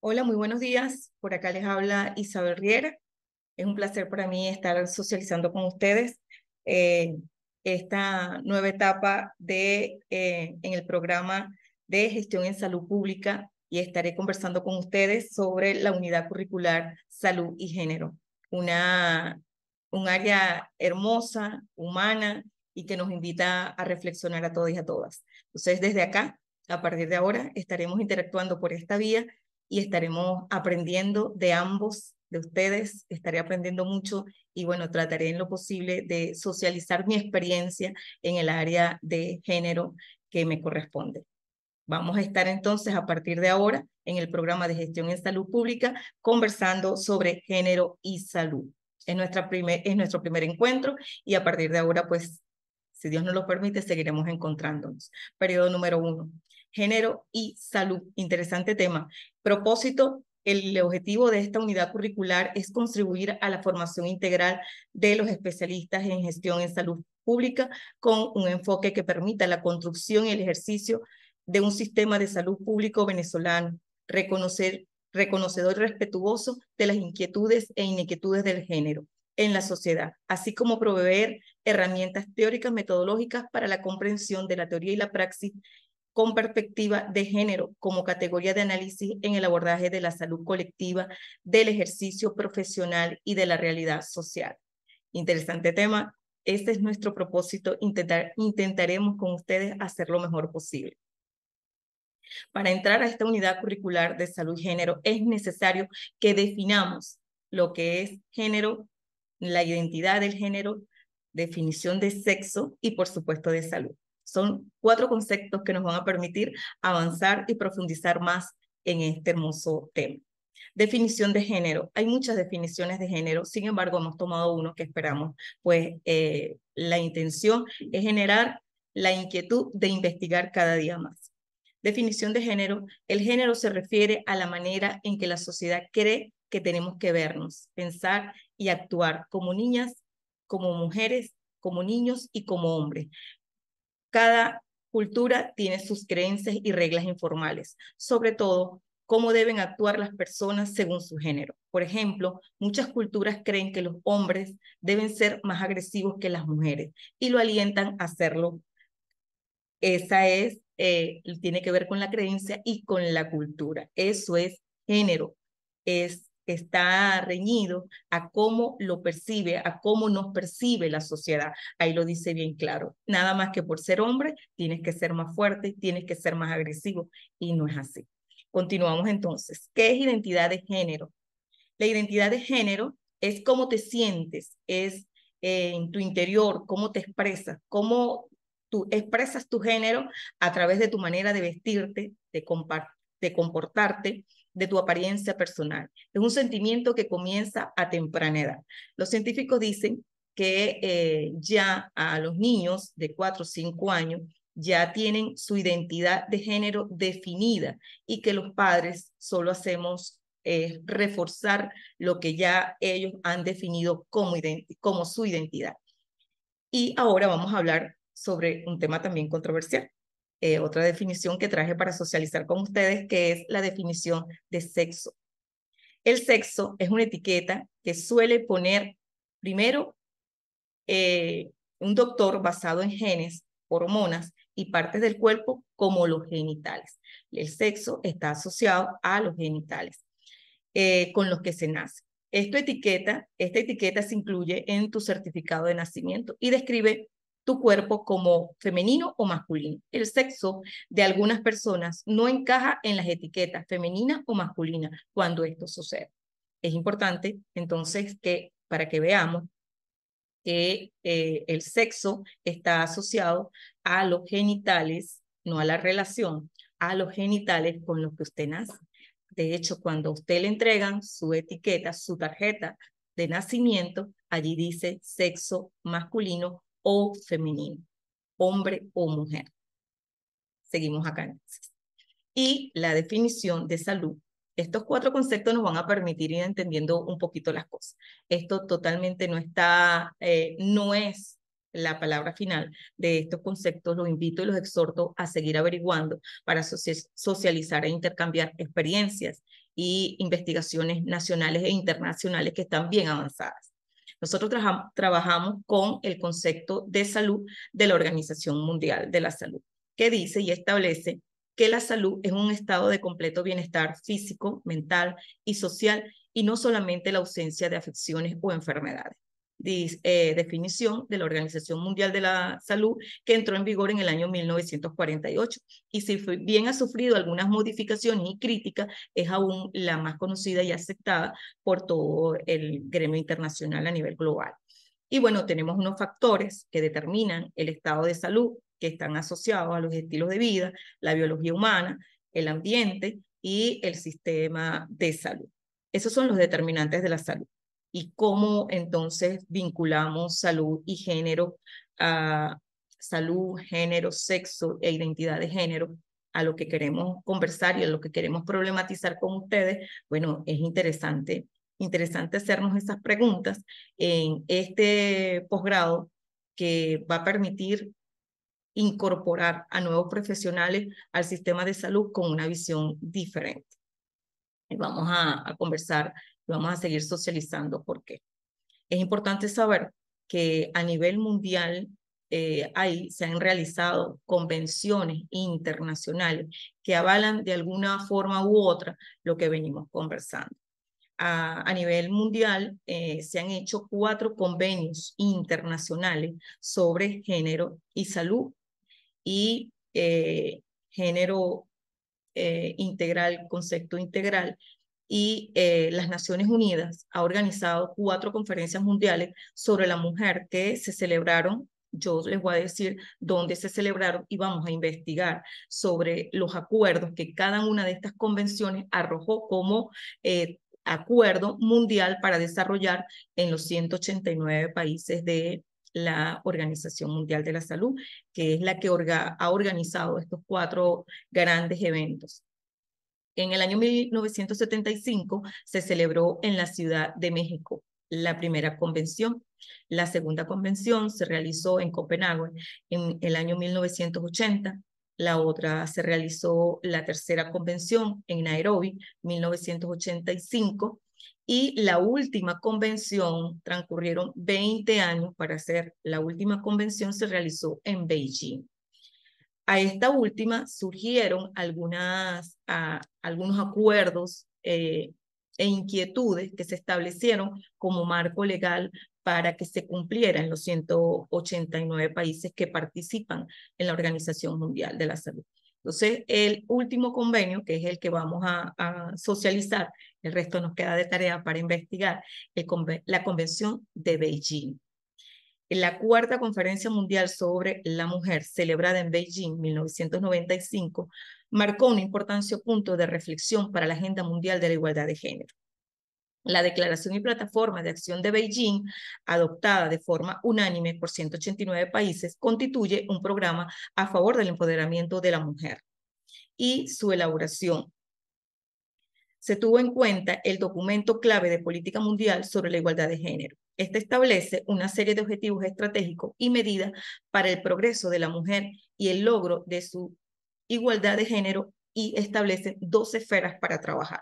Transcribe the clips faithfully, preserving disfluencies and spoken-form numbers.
Hola, muy buenos días. Por acá les habla Isabel Riera. Es un placer para mí estar socializando con ustedes eh, esta nueva etapa de, eh, en el programa de gestión en salud pública y estaré conversando con ustedes sobre la unidad curricular salud y género, una, un área hermosa, humana y que nos invita a reflexionar a todos y a todas. Entonces, desde acá, a partir de ahora, estaremos interactuando por esta vía y estaremos aprendiendo de ambos, de ustedes, estaré aprendiendo mucho y bueno, trataré en lo posible de socializar mi experiencia en el área de género que me corresponde. Vamos a estar entonces a partir de ahora en el programa de gestión en salud pública conversando sobre género y salud. Es, nuestra primer, es nuestro primer encuentro y a partir de ahora, pues, si Dios nos lo permite, seguiremos encontrándonos. Periodo número uno, género y salud. Interesante tema. Propósito, el objetivo de esta unidad curricular es contribuir a la formación integral de los especialistas en gestión en salud pública con un enfoque que permita la construcción y el ejercicio de un sistema de salud público venezolano, reconocer, reconocedor y respetuoso de las inquietudes e inquietudes del género en la sociedad, así como proveer herramientas teóricas metodológicas para la comprensión de la teoría y la praxis con perspectiva de género como categoría de análisis en el abordaje de la salud colectiva, del ejercicio profesional y de la realidad social. Interesante tema. Este es nuestro propósito. Intentar, intentaremos con ustedes hacer lo mejor posible. Para entrar a esta unidad curricular de salud y género es necesario que definamos lo que es género, la identidad del género, definición de sexo y por supuesto de salud. Son cuatro conceptos que nos van a permitir avanzar y profundizar más en este hermoso tema. Definición de género. Hay muchas definiciones de género, sin embargo hemos tomado uno que esperamos, pues eh, la intención es generar la inquietud de investigar cada día más. Definición de género. El género se refiere a la manera en que la sociedad cree que tenemos que vernos, pensar y actuar como niñas, como mujeres, como niños y como hombres. Cada cultura tiene sus creencias y reglas informales, sobre todo cómo deben actuar las personas según su género. Por ejemplo, muchas culturas creen que los hombres deben ser más agresivos que las mujeres y lo alientan a hacerlo. Esa es, eh, tiene que ver con la creencia y con la cultura. Eso es género. Es, está reñido a cómo lo percibe, a cómo nos percibe la sociedad. Ahí lo dice bien claro. Nada más que por ser hombre, tienes que ser más fuerte, tienes que ser más agresivo, y no es así. Continuamos entonces. ¿Qué es identidad de género? La identidad de género es cómo te sientes, es eh, en tu interior, cómo te expresas, cómo tú expresas tu género a través de tu manera de vestirte, de, de comportarte, de tu apariencia personal. Es un sentimiento que comienza a temprana edad. Los científicos dicen que eh, ya a los niños de cuatro o cinco años ya tienen su identidad de género definida y que los padres solo hacemos eh, reforzar lo que ya ellos han definido como, como su identidad. Y ahora vamos a hablar sobre un tema también controversial. Eh, otra definición que traje para socializar con ustedes, que es la definición de sexo. El sexo es una etiqueta que suele poner primero eh, un doctor basado en genes, hormonas y partes del cuerpo como los genitales. El sexo está asociado a los genitales eh, con los que se nace. Esta etiqueta, esta etiqueta se incluye en tu certificado de nacimiento y describe tu cuerpo como femenino o masculino. El sexo de algunas personas no encaja en las etiquetas femeninas o masculinas cuando esto sucede. Es importante entonces que para que veamos que eh, el sexo está asociado a los genitales, no a la relación, a los genitales con los que usted nace. De hecho, cuando a usted le entregan su etiqueta, su tarjeta de nacimiento, allí dice sexo masculino o femenino, hombre o mujer. Seguimos acá entonces. Y la definición de salud. Estos cuatro conceptos nos van a permitir ir entendiendo un poquito las cosas. Esto totalmente no está, eh, no es la palabra final de estos conceptos. Los invito y los exhorto a seguir averiguando para socializar e intercambiar experiencias y investigaciones nacionales e internacionales que están bien avanzadas. Nosotros tra trabajamos con el concepto de salud de la Organización Mundial de la Salud, que dice y establece que la salud es un estado de completo bienestar físico, mental y social, y no solamente la ausencia de afecciones o enfermedades. Dice, eh, definición de la Organización Mundial de la Salud, que entró en vigor en el año mil novecientos cuarenta y ocho, y si bien ha sufrido algunas modificaciones y críticas, es aún la más conocida y aceptada por todo el gremio internacional a nivel global. Y bueno, tenemos unos factores que determinan el estado de salud, que están asociados a los estilos de vida, la biología humana, el ambiente y el sistema de salud. Esos son los determinantes de la salud. Y cómo entonces vinculamos salud y género a salud, género, sexo e identidad de género a lo que queremos conversar y a lo que queremos problematizar con ustedes. Bueno, es interesante, interesante hacernos esas preguntas en este posgrado que va a permitir incorporar a nuevos profesionales al sistema de salud con una visión diferente. Y vamos a, a conversar, vamos a seguir socializando por qué. Es importante saber que a nivel mundial eh, hay, se han realizado convenciones internacionales que avalan de alguna forma u otra lo que venimos conversando. A, a nivel mundial eh, se han hecho cuatro convenios internacionales sobre género y salud y eh, género eh, integral, concepto integral, y eh, las Naciones Unidas ha organizado cuatro conferencias mundiales sobre la mujer que se celebraron. Yo les voy a decir dónde se celebraron y vamos a investigar sobre los acuerdos que cada una de estas convenciones arrojó como eh, acuerdo mundial para desarrollar en los ciento ochenta y nueve países de la Organización Mundial de la Salud, que es la que orga, ha organizado estos cuatro grandes eventos. En el año mil novecientos setenta y cinco se celebró en la Ciudad de México la primera convención. La segunda convención se realizó en Copenhague en el año mil novecientos ochenta. La otra se realizó la tercera convención en Nairobi, mil novecientos ochenta y cinco. Y la última convención, transcurrieron veinte años para hacer, la última convención se realizó en Beijing. A esta última surgieron algunas, a, algunos acuerdos eh, e inquietudes que se establecieron como marco legal para que se cumpliera en los ciento ochenta y nueve países que participan en la Organización Mundial de la Salud. Entonces, el último convenio, que es el que vamos a, a socializar, el resto nos queda de tarea para investigar, el, la Convención de Beijing. La cuarta Conferencia Mundial sobre la Mujer, celebrada en Beijing en mil novecientos noventa y cinco, marcó un importante punto de reflexión para la Agenda Mundial de la Igualdad de Género. La Declaración y Plataforma de Acción de Beijing, adoptada de forma unánime por ciento ochenta y nueve países, constituye un programa a favor del empoderamiento de la mujer. Y su elaboración. Se tuvo en cuenta el documento clave de política mundial sobre la igualdad de género. Este establece una serie de objetivos estratégicos y medidas para el progreso de la mujer y el logro de su igualdad de género y establece dos esferas para trabajar.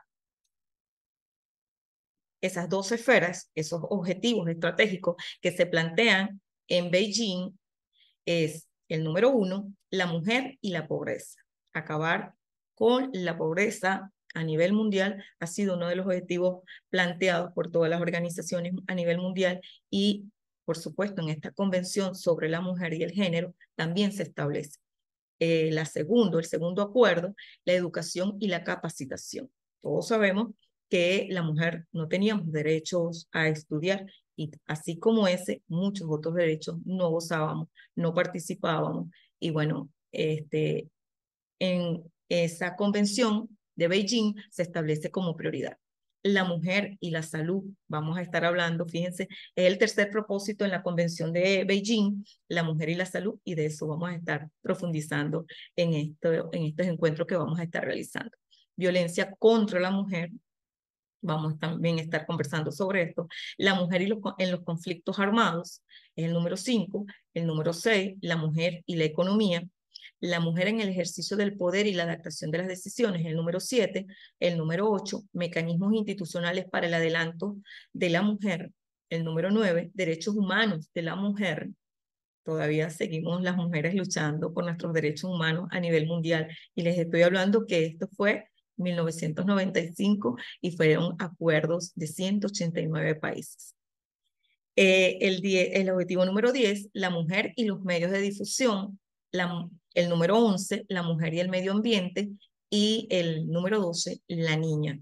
Esas dos esferas, esos objetivos estratégicos que se plantean en Beijing es el número uno, la mujer y la pobreza. Acabar con la pobreza a nivel mundial ha sido uno de los objetivos planteados por todas las organizaciones a nivel mundial y, por supuesto, en esta convención sobre la mujer y el género también se establece. Eh, la segundo, el segundo acuerdo, la educación y la capacitación. Todos sabemos que la mujer no teníamos derechos a estudiar y así como ese, muchos otros derechos no gozábamos, no participábamos. Y bueno, este, en esa convención de Beijing se establece como prioridad la mujer y la salud. Vamos a estar hablando, fíjense, es el tercer propósito en la convención de Beijing, la mujer y la salud, y de eso vamos a estar profundizando en, esto, en estos encuentros que vamos a estar realizando. Violencia contra la mujer, vamos también a estar conversando sobre esto. La mujer y los, en los conflictos armados es el número cinco. El número seis, la mujer y la economía. la mujer en el ejercicio del poder y la adaptación de las decisiones, el número siete, el número ocho, mecanismos institucionales para el adelanto de la mujer, el número nueve, derechos humanos de la mujer. Todavía seguimos las mujeres luchando por nuestros derechos humanos a nivel mundial. Y les estoy hablando que esto fue mil novecientos noventa y cinco y fueron acuerdos de ciento ochenta y nueve países. Eh, el, die, el objetivo número diez, la mujer y los medios de difusión. La, el número once, la mujer y el medio ambiente. Y el número doce, la niña.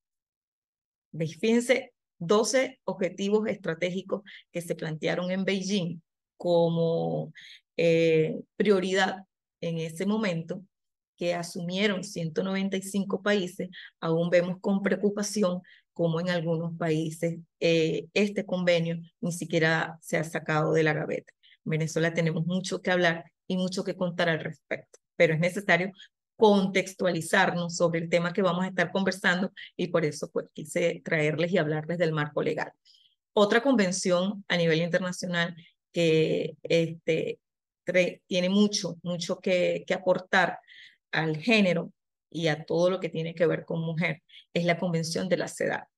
Fíjense, doce objetivos estratégicos que se plantearon en Beijing como eh, prioridad en ese momento, que asumieron ciento noventa y cinco países. Aún vemos con preocupación como en algunos países eh, este convenio ni siquiera se ha sacado de la gaveta. En Venezuela tenemos mucho que hablar y mucho que contar al respecto, pero es necesario contextualizarnos sobre el tema que vamos a estar conversando y por eso pues quise traerles y hablarles del marco legal. Otra convención a nivel internacional que este, tiene mucho, mucho que, que aportar al género y a todo lo que tiene que ver con mujer es la Convención de la CEDAW.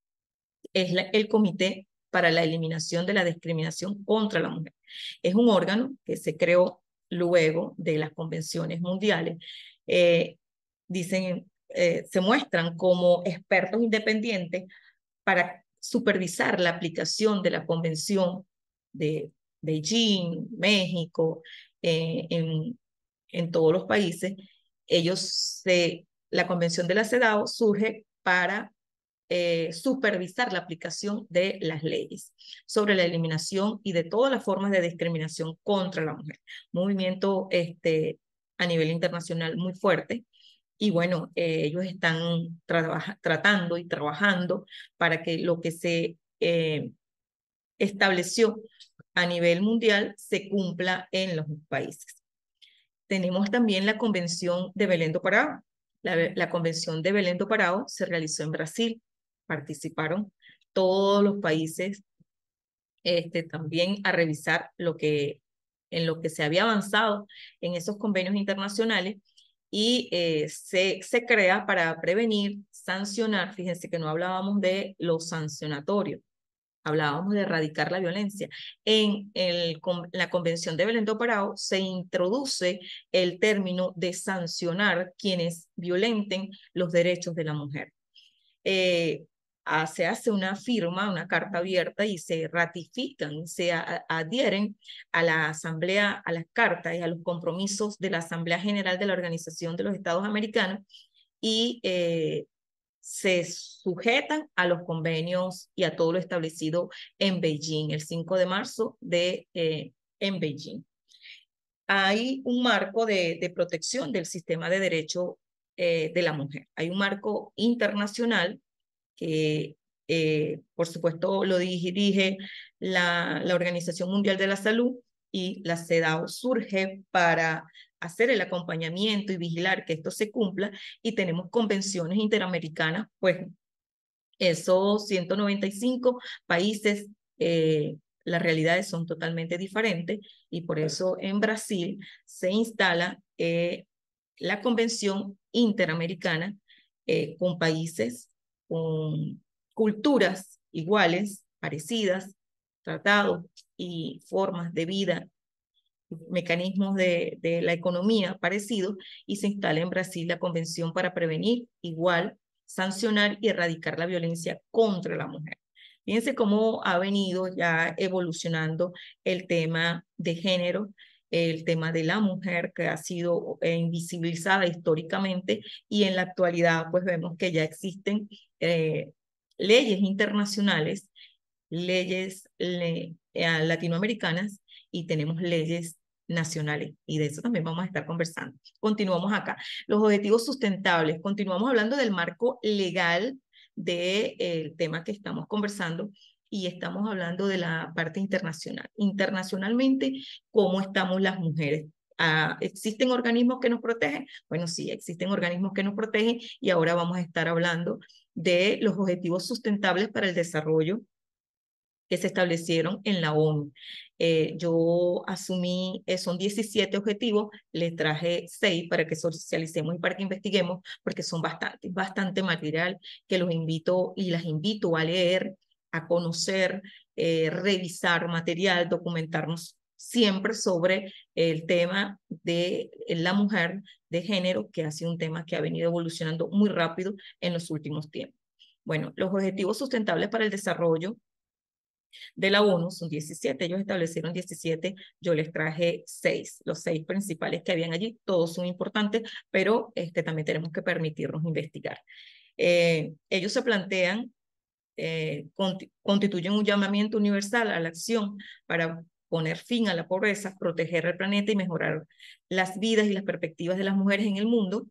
Es la, el Comité para la Eliminación de la Discriminación contra la Mujer. Es un órgano que se creó luego de las convenciones mundiales. Eh, dicen, eh, se muestran como expertos independientes para supervisar la aplicación de la Convención de Beijing, México, eh, en, en todos los países. Ellos se, la Convención de la CEDAW surge para eh, supervisar la aplicación de las leyes sobre la eliminación y de todas las formas de discriminación contra la mujer. Movimiento este, a nivel internacional muy fuerte. Y bueno, eh, ellos están tratando y trabajando para que lo que se eh, estableció a nivel mundial se cumpla en los países. Tenemos también la Convención de Belém do Pará. La, la Convención de Belém do Pará se realizó en Brasil. Participaron todos los países este, también a revisar lo que, en lo que se había avanzado en esos convenios internacionales y eh, se, se crea para prevenir, sancionar. Fíjense que no hablábamos de lo sancionatorio, hablábamos de erradicar la violencia. En el, la Convención de Belém do Pará se introduce el término de sancionar quienes violenten los derechos de la mujer. Eh, se hace una firma, una carta abierta y se ratifican, se a, adhieren a la Asamblea, a las cartas y a los compromisos de la Asamblea General de la Organización de los Estados Americanos y eh, se sujetan a los convenios y a todo lo establecido en Beijing, el cinco de marzo de, eh, en Beijing. Hay un marco de, de protección del sistema de derecho eh, de la mujer. Hay un marco internacional que, eh, por supuesto, lo dirige la, la Organización Mundial de la Salud y la CEDAW surge para hacer el acompañamiento y vigilar que esto se cumpla y tenemos convenciones interamericanas, pues esos ciento noventa y cinco países, eh, las realidades son totalmente diferentes y por eso en Brasil se instala eh, la Convención Interamericana eh, con países con culturas iguales, parecidas, tratados y formas de vida, mecanismos de, de la economía parecidos, y se instala en Brasil la Convención para prevenir, igual, sancionar y erradicar la violencia contra la mujer. Fíjense cómo ha venido ya evolucionando el tema de género, el tema de la mujer que ha sido eh, invisibilizada históricamente y en la actualidad pues vemos que ya existen eh, leyes internacionales, leyes le, eh, latinoamericanas y tenemos leyes nacionales y de eso también vamos a estar conversando. Continuamos acá. Los objetivos sustentables. Continuamos hablando del marco legal del de, tema que estamos conversando y estamos hablando de la parte internacional. Internacionalmente, ¿cómo estamos las mujeres? Ah, ¿existen organismos que nos protegen? Bueno, sí, existen organismos que nos protegen y ahora vamos a estar hablando de los objetivos sustentables para el desarrollo que se establecieron en la ONU. Eh, yo asumí, eh, son diecisiete objetivos, les traje seis para que socialicemos y para que investiguemos, porque son bastante, bastante material que los invito y las invito a leer, a conocer, eh, revisar material, documentarnos siempre sobre el tema de la mujer, de género, que ha sido un tema que ha venido evolucionando muy rápido en los últimos tiempos. Bueno, los objetivos sustentables para el desarrollo de la ONU son diecisiete, ellos establecieron diecisiete, yo les traje seis, los seis principales que habían allí, todos son importantes, pero este, también tenemos que permitirnos investigar. Eh, ellos se plantean, eh, constituyen un llamamiento universal a la acción para poner fin a la pobreza, proteger el planeta y mejorar las vidas y las perspectivas de las mujeres en el mundo.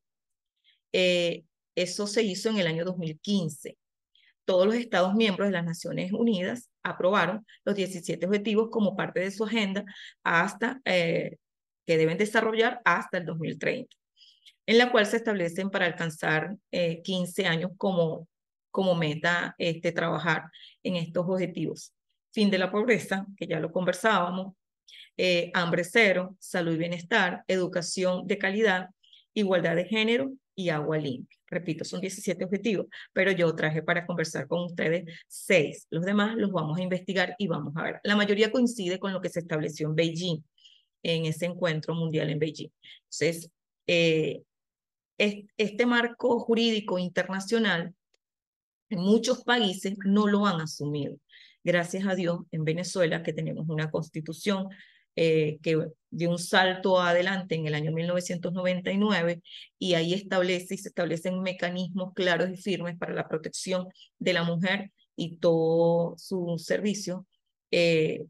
Eh, eso se hizo en el año dos mil quince. Todos los Estados miembros de las Naciones Unidas aprobaron los diecisiete objetivos como parte de su agenda hasta, eh, que deben desarrollar hasta el dos mil treinta, en la cual se establecen para alcanzar eh, quince años como, como meta este, trabajar en estos objetivos. Fin de la pobreza, que ya lo conversábamos, eh, hambre cero, salud y bienestar, educación de calidad, igualdad de género y agua limpia. Repito, son diecisiete objetivos, pero yo traje para conversar con ustedes seis. Los demás los vamos a investigar y vamos a ver. La mayoría coincide con lo que se estableció en Beijing, en ese encuentro mundial en Beijing. Entonces, eh, este marco jurídico internacional en muchos países no lo han asumido. Gracias a Dios, en Venezuela, que tenemos una constitución eh, que dio un salto adelante en el año mil novecientos noventa y nueve y ahí establece y se establecen mecanismos claros y firmes para la protección de la mujer y todo su servicio. Eh,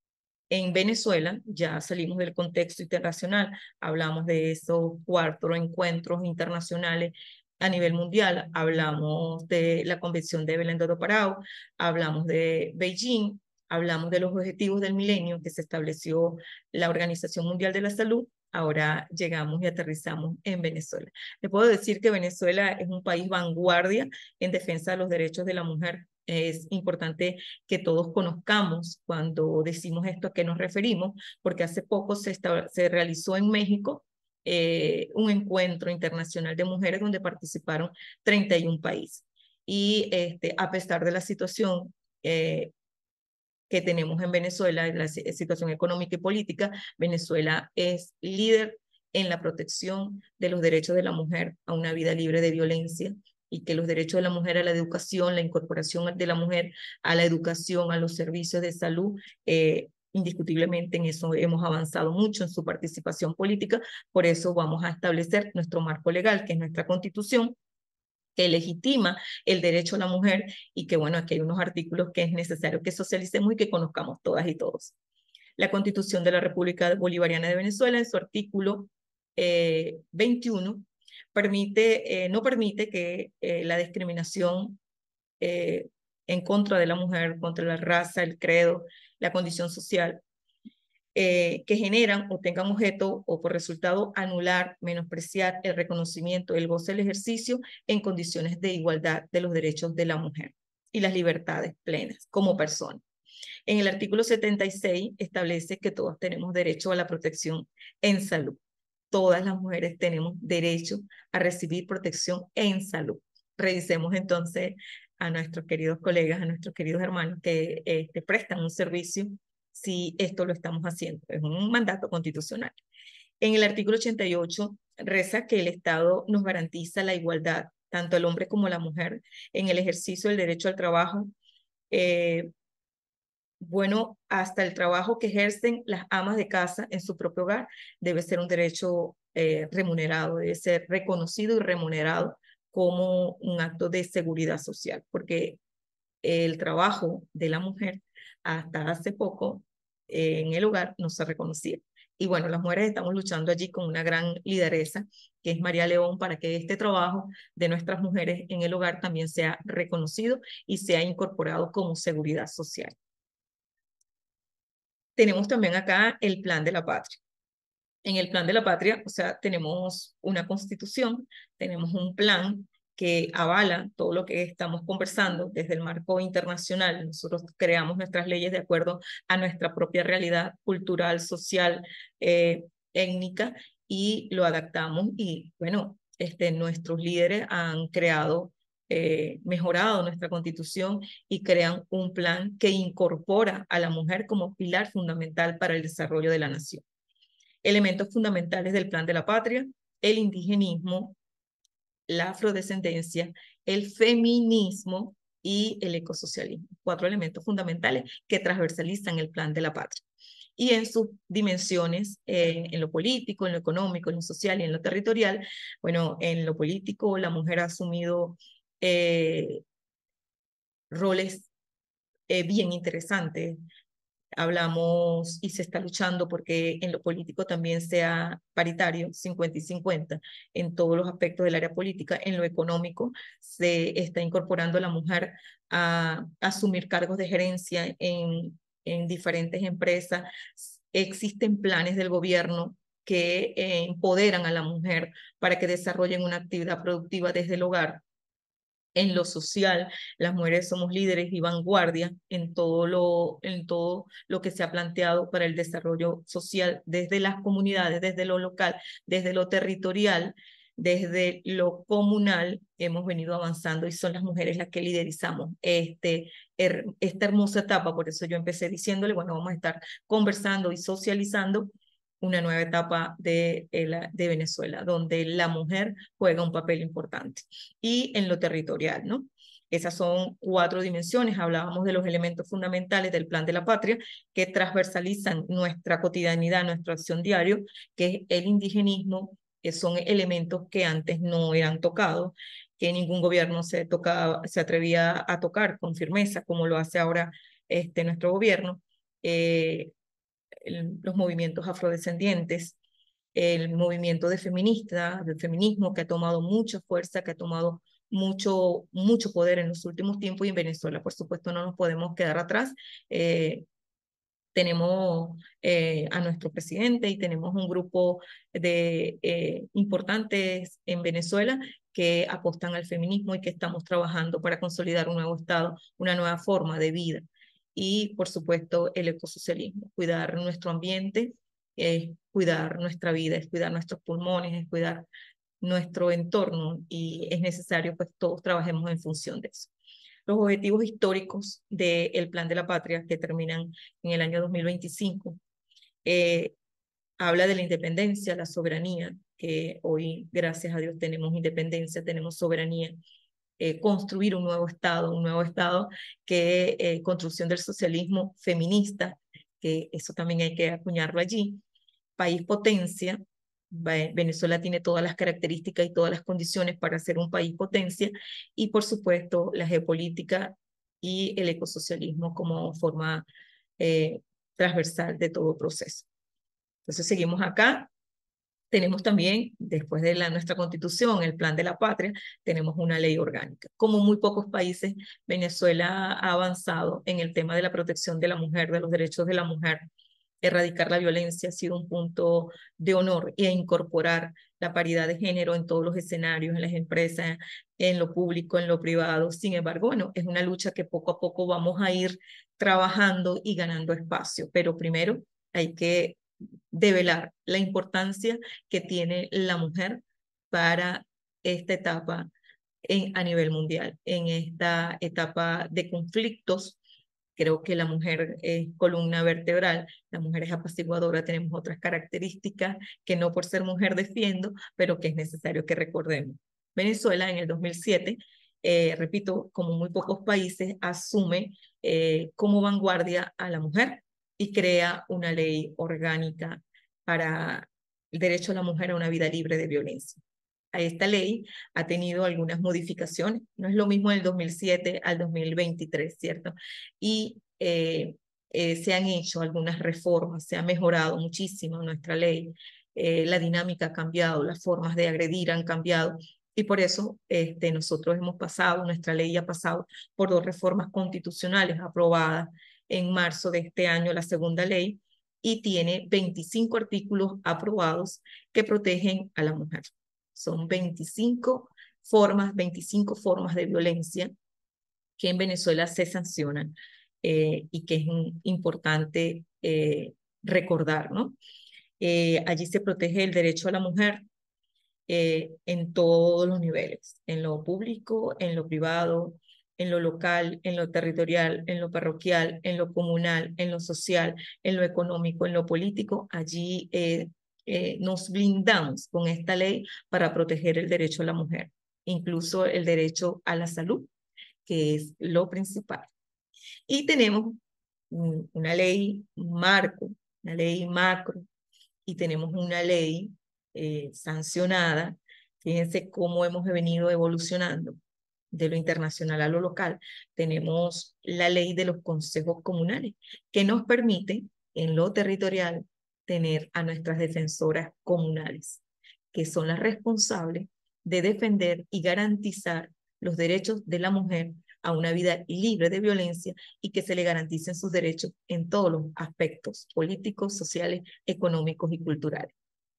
en Venezuela ya salimos del contexto internacional, hablamos de esos cuatro encuentros internacionales a nivel mundial, hablamos de la Convención de Belém do Pará, hablamos de Beijing, hablamos de los objetivos del milenio que se estableció la Organización Mundial de la Salud. Ahora llegamos y aterrizamos en Venezuela. Les puedo decir que Venezuela es un país vanguardia en defensa de los derechos de la mujer. Es importante que todos conozcamos cuando decimos esto a qué nos referimos, porque hace poco se, se realizó en México eh, un encuentro internacional de mujeres donde participaron treinta y un países. Y este, a pesar de la situación eh, que tenemos en Venezuela, la situación económica y política, Venezuela es líder en la protección de los derechos de la mujer a una vida libre de violencia y que los derechos de la mujer a la educación, la incorporación de la mujer a la educación, a los servicios de salud, eh, indiscutiblemente en eso hemos avanzado mucho en su participación política, por eso vamos a establecer nuestro marco legal, que es nuestra Constitución, que legitima el derecho a la mujer y que, bueno, aquí hay unos artículos que es necesario que socialicemos y que conozcamos todas y todos. La Constitución de la República Bolivariana de Venezuela, en su artículo eh, veintiuno, permite, eh, no permite que eh, la discriminación eh, en contra de la mujer, contra la raza, el credo, la condición social, Eh, que generan o tengan objeto o por resultado anular, menospreciar el reconocimiento, el goce del ejercicio en condiciones de igualdad de los derechos de la mujer y las libertades plenas como persona. En el artículo setenta y seis establece que todos tenemos derecho a la protección en salud. Todas las mujeres tenemos derecho a recibir protección en salud. Revisemos entonces a nuestros queridos colegas, a nuestros queridos hermanos que este, prestan un servicio si esto lo estamos haciendo. Es un mandato constitucional. En el artículo ochenta y ocho reza que el Estado nos garantiza la igualdad, tanto al hombre como a la mujer, en el ejercicio del derecho al trabajo, eh, bueno, hasta el trabajo que ejercen las amas de casa en su propio hogar debe ser un derecho eh, remunerado, debe ser reconocido y remunerado como un acto de seguridad social, porque el trabajo de la mujer hasta hace poco eh, en el hogar no se reconocía. Y bueno, las mujeres estamos luchando allí con una gran lideresa, que es María León, para que este trabajo de nuestras mujeres en el hogar también sea reconocido y sea incorporado como seguridad social. Tenemos también acá el Plan de la Patria. En el Plan de la Patria, o sea, tenemos una constitución, tenemos un plan que avala todo lo que estamos conversando desde el marco internacional. Nosotros creamos nuestras leyes de acuerdo a nuestra propia realidad cultural, social, eh, étnica, y lo adaptamos. Y bueno, este, nuestros líderes han creado, eh, mejorado nuestra constitución y crean un plan que incorpora a la mujer como pilar fundamental para el desarrollo de la nación. Elementos fundamentales del Plan de la Patria: el indigenismo, la afrodescendencia, el feminismo y el ecosocialismo. Cuatro elementos fundamentales que transversalizan el Plan de la Patria. Y en sus dimensiones, eh, en lo político, en lo económico, en lo social y en lo territorial, bueno, en lo político la mujer ha asumido eh, roles eh, bien interesantes. Hablamos y se está luchando porque en lo político también sea paritario, cincuenta y cincuenta, en todos los aspectos del área política. En lo económico se está incorporando a la mujer a, a asumir cargos de gerencia en, en diferentes empresas. Existen planes del gobierno que eh, empoderan a la mujer para que desarrollen una actividad productiva desde el hogar. En lo social, las mujeres somos líderes y vanguardia en todo lo, en todo lo que se ha planteado para el desarrollo social desde las comunidades, desde lo local, desde lo territorial, desde lo comunal. Hemos venido avanzando y son las mujeres las que liderizamos este, er, esta hermosa etapa. Por eso yo empecé diciéndole, bueno, vamos a estar conversando y socializando una nueva etapa de, de Venezuela, donde la mujer juega un papel importante. Y en lo territorial, ¿no? Esas son cuatro dimensiones. Hablábamos de los elementos fundamentales del Plan de la Patria que transversalizan nuestra cotidianidad, nuestra acción diaria, que es el indigenismo, que son elementos que antes no eran tocados, que ningún gobierno se, tocaba, se atrevía a tocar con firmeza, como lo hace ahora este, nuestro gobierno. Eh, el, los movimientos afrodescendientes, el movimiento de feminista, del feminismo, que ha tomado mucha fuerza, que ha tomado mucho, mucho poder en los últimos tiempos, y en Venezuela, por supuesto, no nos podemos quedar atrás. Eh, tenemos eh, a nuestro presidente y tenemos un grupo de eh, importantes en Venezuela que apostan al feminismo y que estamos trabajando para consolidar un nuevo Estado, una nueva forma de vida. Y, por supuesto, el ecosocialismo, cuidar nuestro ambiente, es cuidar nuestra vida, es cuidar nuestros pulmones, es cuidar nuestro entorno, y es necesario pues todos trabajemos en función de eso. Los objetivos históricos del Plan de la Patria, que terminan en el año dos mil veinticinco, eh, habla de la independencia, la soberanía, que hoy, gracias a Dios, tenemos independencia, tenemos soberanía. Eh, construir un nuevo Estado, un nuevo Estado que eh, construcción del socialismo feminista, que eso también hay que acuñarlo allí. País potencia. Venezuela tiene todas las características y todas las condiciones para ser un país potencia, y por supuesto la geopolítica y el ecosocialismo como forma eh, transversal de todo proceso. Entonces seguimos acá. Tenemos también, después de la, nuestra constitución, el Plan de la Patria, tenemos una ley orgánica. Como muy pocos países, Venezuela ha avanzado en el tema de la protección de la mujer, de los derechos de la mujer. Erradicar la violencia ha sido un punto de honor, y a incorporar la paridad de género en todos los escenarios, en las empresas, en lo público, en lo privado. Sin embargo, bueno, es una lucha que poco a poco vamos a ir trabajando y ganando espacio, pero primero hay que develar la importancia que tiene la mujer para esta etapa en, a nivel mundial, en esta etapa de conflictos. Creo que la mujer es columna vertebral, la mujer es apaciguadora, tenemos otras características que no por ser mujer defiendo, pero que es necesario que recordemos. Venezuela en el dos mil siete, eh, repito, como muy pocos países, asume eh, como vanguardia a la mujer y crea una ley orgánica para el derecho a la mujer a una vida libre de violencia. A esta ley ha tenido algunas modificaciones, no es lo mismo del dos mil siete al dos mil veintitrés, ¿cierto? Y eh, eh, se han hecho algunas reformas, se ha mejorado muchísimo nuestra ley, eh, la dinámica ha cambiado, las formas de agredir han cambiado, y por eso este, nosotros hemos pasado, nuestra ley ha pasado por dos reformas constitucionales aprobadas en marzo de este año, la segunda ley, y tiene veinticinco artículos aprobados que protegen a la mujer. Son veinticinco formas, veinticinco formas de violencia que en Venezuela se sancionan eh, y que es importante eh, recordar, ¿no? Eh, allí se protege el derecho a la mujer eh, en todos los niveles, en lo público, en lo privado, en lo local, en lo territorial, en lo parroquial, en lo comunal, en lo social, en lo económico, en lo político. Allí eh, eh, nos blindamos con esta ley para proteger el derecho a la mujer, incluso el derecho a la salud, que es lo principal. Y tenemos una ley marco, una ley macro, y tenemos una ley eh, sancionada. Fíjense cómo hemos venido evolucionando de lo internacional a lo local. Tenemos la ley de los consejos comunales, que nos permite en lo territorial tener a nuestras defensoras comunales, que son las responsables de defender y garantizar los derechos de la mujer a una vida libre de violencia y que se le garanticen sus derechos en todos los aspectos políticos, sociales, económicos y culturales.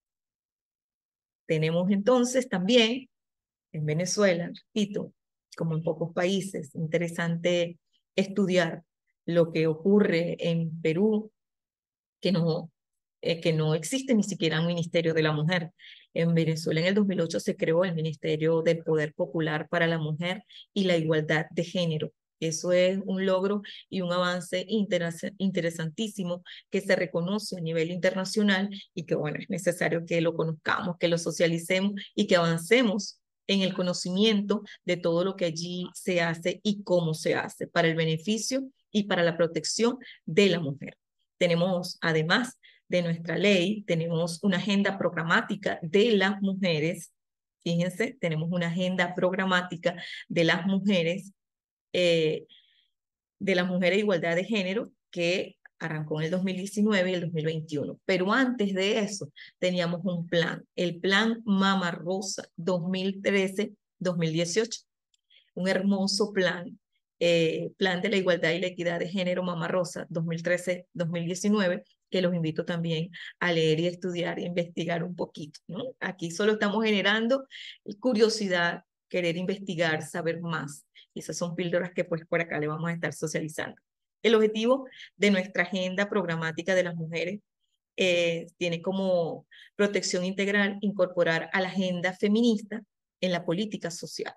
Tenemos entonces también en Venezuela, repito, como en pocos países, interesante estudiar lo que ocurre en Perú, que no, eh, que no existe ni siquiera un Ministerio de la Mujer. En Venezuela en el dos mil ocho se creó el Ministerio del Poder Popular para la Mujer y la Igualdad de Género. Eso es un logro y un avance interesantísimo que se reconoce a nivel internacional y que, bueno, es necesario que lo conozcamos, que lo socialicemos y que avancemos en el conocimiento de todo lo que allí se hace y cómo se hace para el beneficio y para la protección de la mujer. Tenemos, además de nuestra ley, tenemos una agenda programática de las mujeres. Fíjense, tenemos una agenda programática de las mujeres, eh, de las mujeres de igualdad de género, que arrancó en el dos mil diecinueve y el dos mil veintiuno. Pero antes de eso teníamos un plan, el Plan Mama Rosa dos mil trece dos mil dieciocho. Un hermoso plan, eh, Plan de la Igualdad y la Equidad de Género Mama Rosa dos mil trece dos mil diecinueve, que los invito también a leer y estudiar e investigar un poquito, ¿no? Aquí solo estamos generando curiosidad, querer investigar, saber más. Y esas son píldoras que pues por acá le vamos a estar socializando. El objetivo de nuestra agenda programática de las mujeres eh, tiene como protección integral incorporar a la agenda feminista en la política social,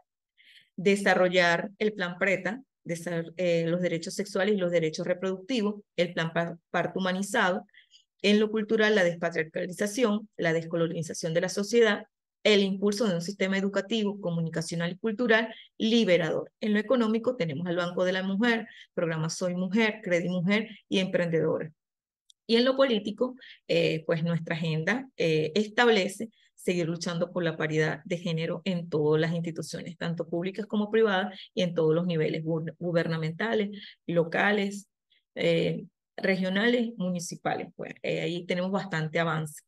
desarrollar el plan PRETA, de, eh, los derechos sexuales y los derechos reproductivos, el plan parto humanizado, en lo cultural la despatriarcalización, la descolonización de la sociedad, el impulso de un sistema educativo, comunicacional y cultural liberador. En lo económico tenemos al Banco de la Mujer, programa Soy Mujer, Credi Mujer y Emprendedora. Y en lo político, eh, pues nuestra agenda eh, establece seguir luchando por la paridad de género en todas las instituciones, tanto públicas como privadas, y en todos los niveles gubernamentales, locales, eh, regionales, municipales. Pues eh, ahí tenemos bastante avance.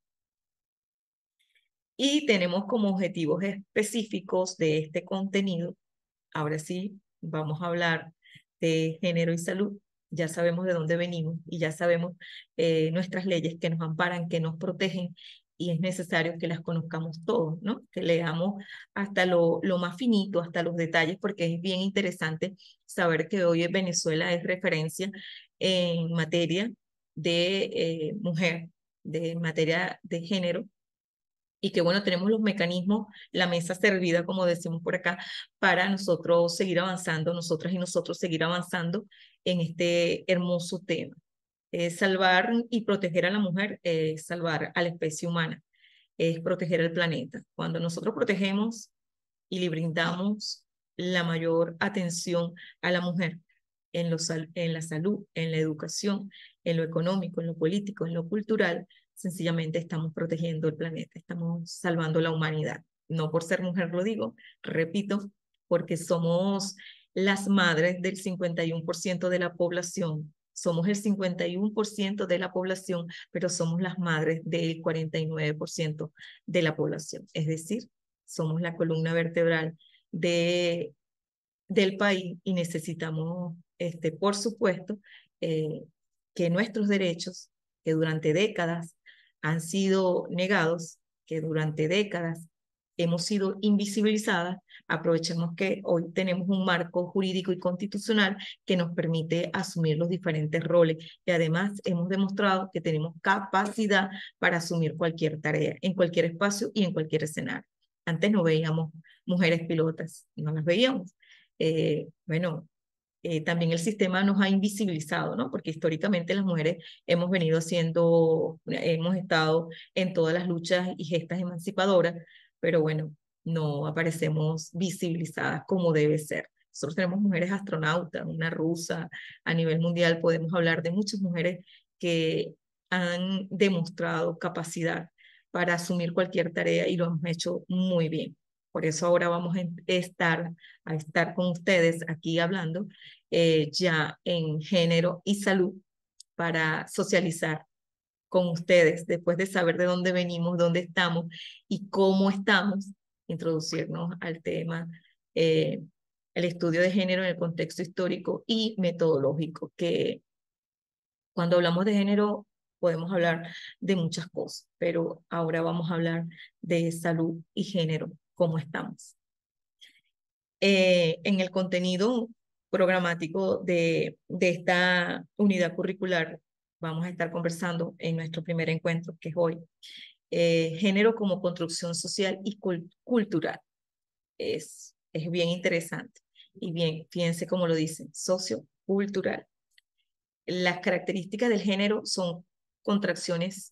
Y tenemos como objetivos específicos de este contenido, ahora sí, vamos a hablar de género y salud. Ya sabemos de dónde venimos y ya sabemos eh, nuestras leyes que nos amparan, que nos protegen, y es necesario que las conozcamos todos, ¿no? Que leamos hasta lo, lo más finito, hasta los detalles, porque es bien interesante saber que hoy Venezuela es referencia en materia de eh, mujer, de materia de género, y que bueno, tenemos los mecanismos, la mesa servida, como decimos por acá, para nosotros seguir avanzando, nosotras y nosotros seguir avanzando en este hermoso tema. Eh, salvar y proteger a la mujer es salvar a la especie humana, es proteger el planeta. Cuando nosotros protegemos y le brindamos la mayor atención a la mujer en, lo sal en la salud, en la educación, en lo económico, en lo político, en lo cultural, sencillamente estamos protegiendo el planeta, estamos salvando la humanidad. No por ser mujer lo digo, repito, porque somos las madres del cincuenta y uno por ciento de la población. Somos el cincuenta y uno por ciento de la población, pero somos las madres del cuarenta y nueve por ciento de la población. Es decir, somos la columna vertebral de, del país y necesitamos, este, por supuesto, eh, que nuestros derechos, que durante décadas han sido negados, que durante décadas hemos sido invisibilizadas, aprovechemos que hoy tenemos un marco jurídico y constitucional que nos permite asumir los diferentes roles y además hemos demostrado que tenemos capacidad para asumir cualquier tarea en cualquier espacio y en cualquier escenario. Antes no veíamos mujeres pilotas, no las veíamos. Eh, bueno, eh, también el sistema nos ha invisibilizado, ¿no? Porque históricamente las mujeres hemos venido haciendo, hemos estado en todas las luchas y gestas emancipadoras, pero bueno, no aparecemos visibilizadas como debe ser. Nosotros tenemos mujeres astronautas, una rusa, a nivel mundial podemos hablar de muchas mujeres que han demostrado capacidad para asumir cualquier tarea y lo hemos hecho muy bien. Por eso ahora vamos a estar, a estar con ustedes aquí hablando eh, ya en género y salud para socializar con ustedes después de saber de dónde venimos, dónde estamos y cómo estamos, introducirnos al tema, eh, el estudio de género en el contexto histórico y metodológico, que cuando hablamos de género podemos hablar de muchas cosas, pero ahora vamos a hablar de salud y género, cómo estamos. Eh, en el contenido programático de, de esta unidad curricular vamos a estar conversando en nuestro primer encuentro, que es hoy, eh, género como construcción social y cult cultural. Es, es bien interesante y bien, fíjense cómo lo dicen, sociocultural. Las características del género son contracciones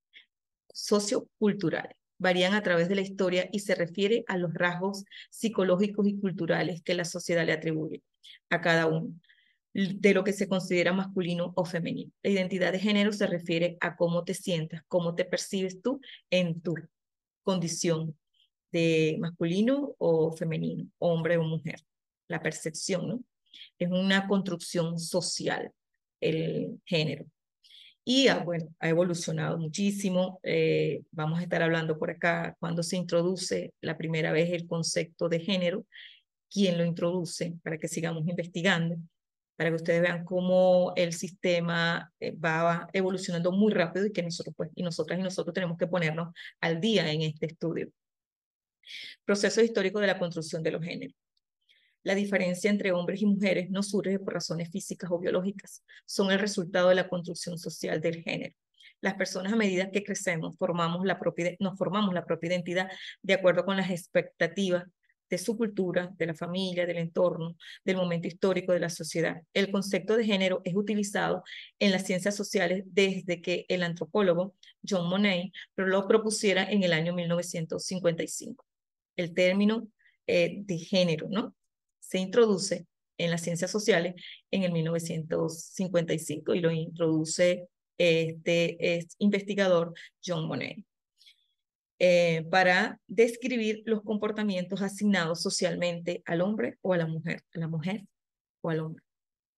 socioculturales. Varían a través de la historia y se refiere a los rasgos psicológicos y culturales que la sociedad le atribuye a cada uno, de lo que se considera masculino o femenino. La identidad de género se refiere a cómo te sientas, cómo te percibes tú en tu condición de masculino o femenino, hombre o mujer. La percepción, ¿no? Es una construcción social, el género. Y ah, bueno, ha evolucionado muchísimo. Eh, vamos a estar hablando por acá cuando se introduce la primera vez el concepto de género, quién lo introduce, para que sigamos investigando, para que ustedes vean cómo el sistema eh, va evolucionando muy rápido y que nosotros, pues, y nosotras y nosotros tenemos que ponernos al día en este estudio. Proceso histórico de la construcción de los géneros. La diferencia entre hombres y mujeres no surge por razones físicas o biológicas, son el resultado de la construcción social del género. Las personas a medida que crecemos formamos la propia, nos formamos la propia identidad de acuerdo con las expectativas de su cultura, de la familia, del entorno, del momento histórico de la sociedad. El concepto de género es utilizado en las ciencias sociales desde que el antropólogo John Monnet lo propusiera en el año mil novecientos cincuenta y cinco. El término eh, de género, ¿no? Se introduce en las ciencias sociales en el mil novecientos cincuenta y cinco y lo introduce este, este investigador John Monnet eh, para describir los comportamientos asignados socialmente al hombre o a la mujer, a la mujer o al hombre.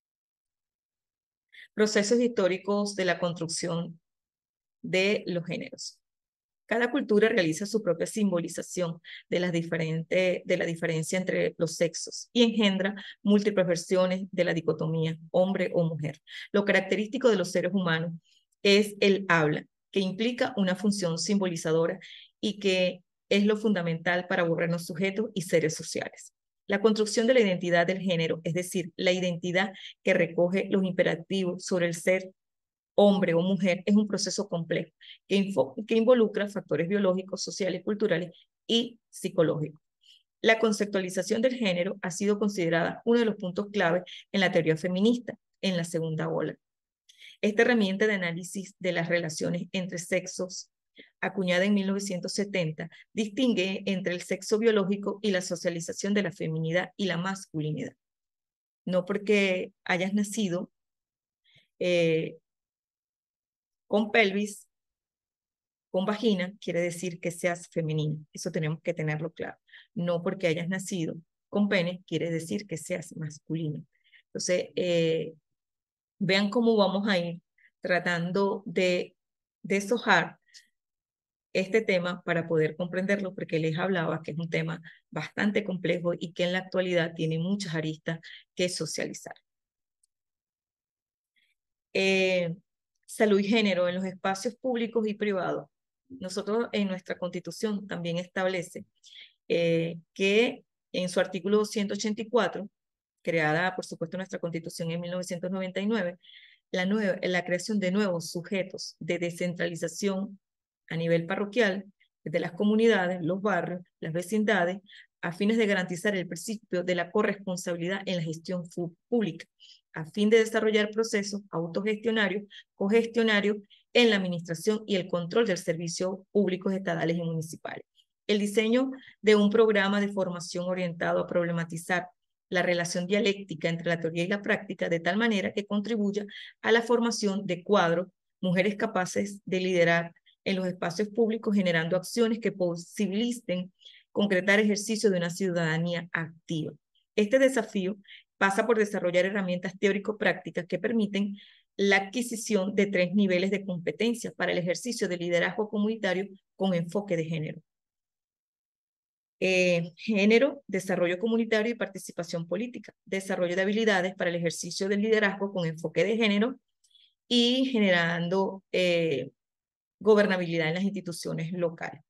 Procesos históricos de la construcción de los géneros. Cada cultura realiza su propia simbolización de, las diferentes, de la diferencia entre los sexos y engendra múltiples versiones de la dicotomía hombre o mujer. Lo característico de los seres humanos es el habla, que implica una función simbolizadora y que es lo fundamental para volvernos sujetos y seres sociales. La construcción de la identidad del género, es decir, la identidad que recoge los imperativos sobre el ser hombre o mujer, es un proceso complejo que, que involucra factores biológicos, sociales, culturales y psicológicos. La conceptualización del género ha sido considerada uno de los puntos clave en la teoría feminista en la segunda ola. Esta herramienta de análisis de las relaciones entre sexos, acuñada en mil novecientos setenta, distingue entre el sexo biológico y la socialización de la feminidad y la masculinidad. No porque hayas nacido eh, con pelvis, con vagina, quiere decir que seas femenino. Eso tenemos que tenerlo claro. No porque hayas nacido con pene, quiere decir que seas masculino. Entonces, eh, vean cómo vamos a ir tratando de deshojar este tema para poder comprenderlo, porque les hablaba que es un tema bastante complejo y que en la actualidad tiene muchas aristas que socializar. Eh, salud y género en los espacios públicos y privados. nosotros en nuestra Constitución también establece eh, que en su artículo ciento ochenta y cuatro, creada por supuesto nuestra Constitución en mil novecientos noventa y nueve, la, nueva, la creación de nuevos sujetos de descentralización a nivel parroquial, de las comunidades, los barrios, las vecindades, a fines de garantizar el principio de la corresponsabilidad en la gestión pública, a fin de desarrollar procesos autogestionarios, cogestionarios en la administración y el control del servicio públicos estatales y municipales. El diseño de un programa de formación orientado a problematizar la relación dialéctica entre la teoría y la práctica de tal manera que contribuya a la formación de cuadros, mujeres capaces de liderar en los espacios públicos, generando acciones que posibiliten concretar ejercicio de una ciudadanía activa. Este desafío pasa por desarrollar herramientas teórico-prácticas que permiten la adquisición de tres niveles de competencia para el ejercicio de liderazgo comunitario con enfoque de género. Eh, género, desarrollo comunitario y participación política, desarrollo de habilidades para el ejercicio del liderazgo con enfoque de género y generando eh, gobernabilidad en las instituciones locales.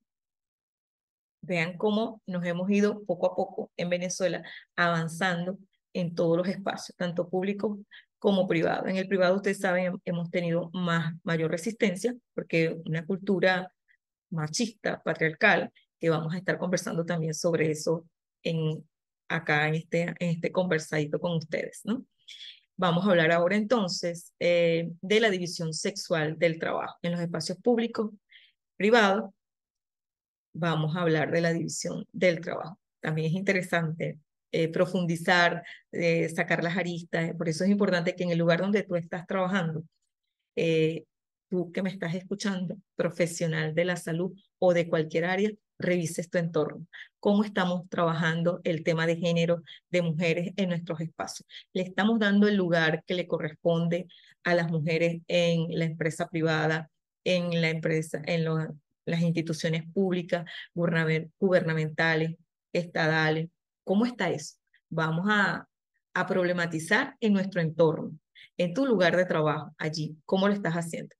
Vean cómo nos hemos ido poco a poco en Venezuela avanzando en todos los espacios, tanto públicos como privados. En el privado, ustedes saben, hemos tenido más, mayor resistencia porque una cultura machista, patriarcal, que vamos a estar conversando también sobre eso en, acá en este, en este conversadito con ustedes, ¿no? Vamos a hablar ahora entonces eh, de la división sexual del trabajo en los espacios públicos, privados. Vamos a hablar de la división del trabajo. También es interesante eh, profundizar, eh, sacar las aristas. Por eso es importante que en el lugar donde tú estás trabajando, eh, tú que me estás escuchando, profesional de la salud o de cualquier área, revises tu entorno. ¿Cómo estamos trabajando el tema de género de mujeres en nuestros espacios? ¿Le estamos dando el lugar que le corresponde a las mujeres en la empresa privada, en la empresa, en los, las instituciones públicas, gubernamentales, estadales? ¿Cómo está eso? Vamos a, a problematizar en nuestro entorno, en tu lugar de trabajo, allí. ¿Cómo lo estás haciendo?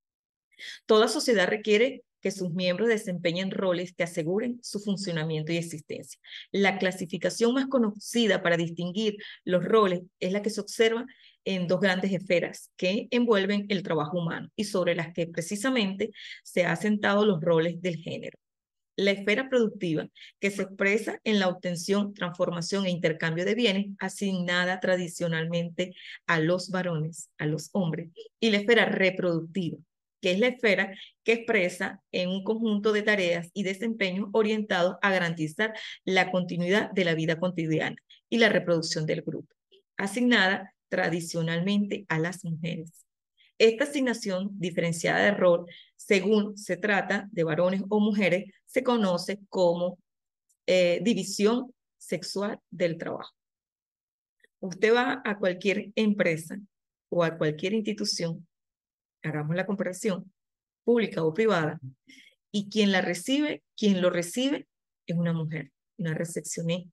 Toda sociedad requiere que sus miembros desempeñen roles que aseguren su funcionamiento y existencia. La clasificación más conocida para distinguir los roles es la que se observa en dos grandes esferas que envuelven el trabajo humano y sobre las que precisamente se han asentado los roles del género. La esfera productiva, que se expresa en la obtención, transformación e intercambio de bienes, asignada tradicionalmente a los varones, a los hombres, y la esfera reproductiva, que es la esfera que expresa en un conjunto de tareas y desempeños orientados a garantizar la continuidad de la vida cotidiana y la reproducción del grupo, asignada tradicionalmente a las mujeres. Esta asignación diferenciada de rol, según se trata de varones o mujeres, se conoce como eh, división sexual del trabajo. Usted va a cualquier empresa o a cualquier institución, hagamos la comparación, pública o privada, y quien la recibe, quien lo recibe es una mujer, una recepcionista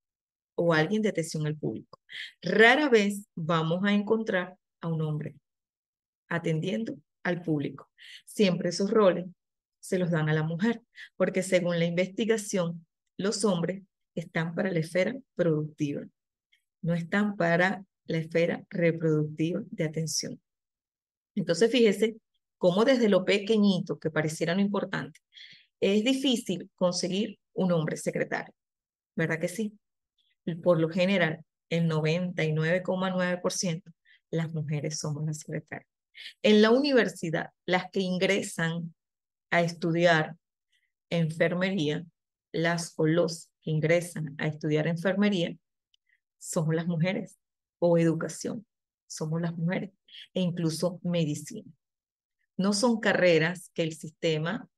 o alguien de atención al público. Rara vez vamos a encontrar a un hombre atendiendo al público. Siempre esos roles se los dan a la mujer, porque según la investigación, los hombres están para la esfera productiva, no están para la esfera reproductiva de atención. Entonces, fíjese cómo desde lo pequeñito, que pareciera no importante, es difícil conseguir un hombre secretario, ¿verdad que sí? Por lo general, el noventa y nueve coma nueve por ciento las mujeres somos las secretarias. En la universidad, las que ingresan a estudiar enfermería, las o los que ingresan a estudiar enfermería, somos las mujeres, o educación, somos las mujeres, e incluso medicina. No son carreras que el sistema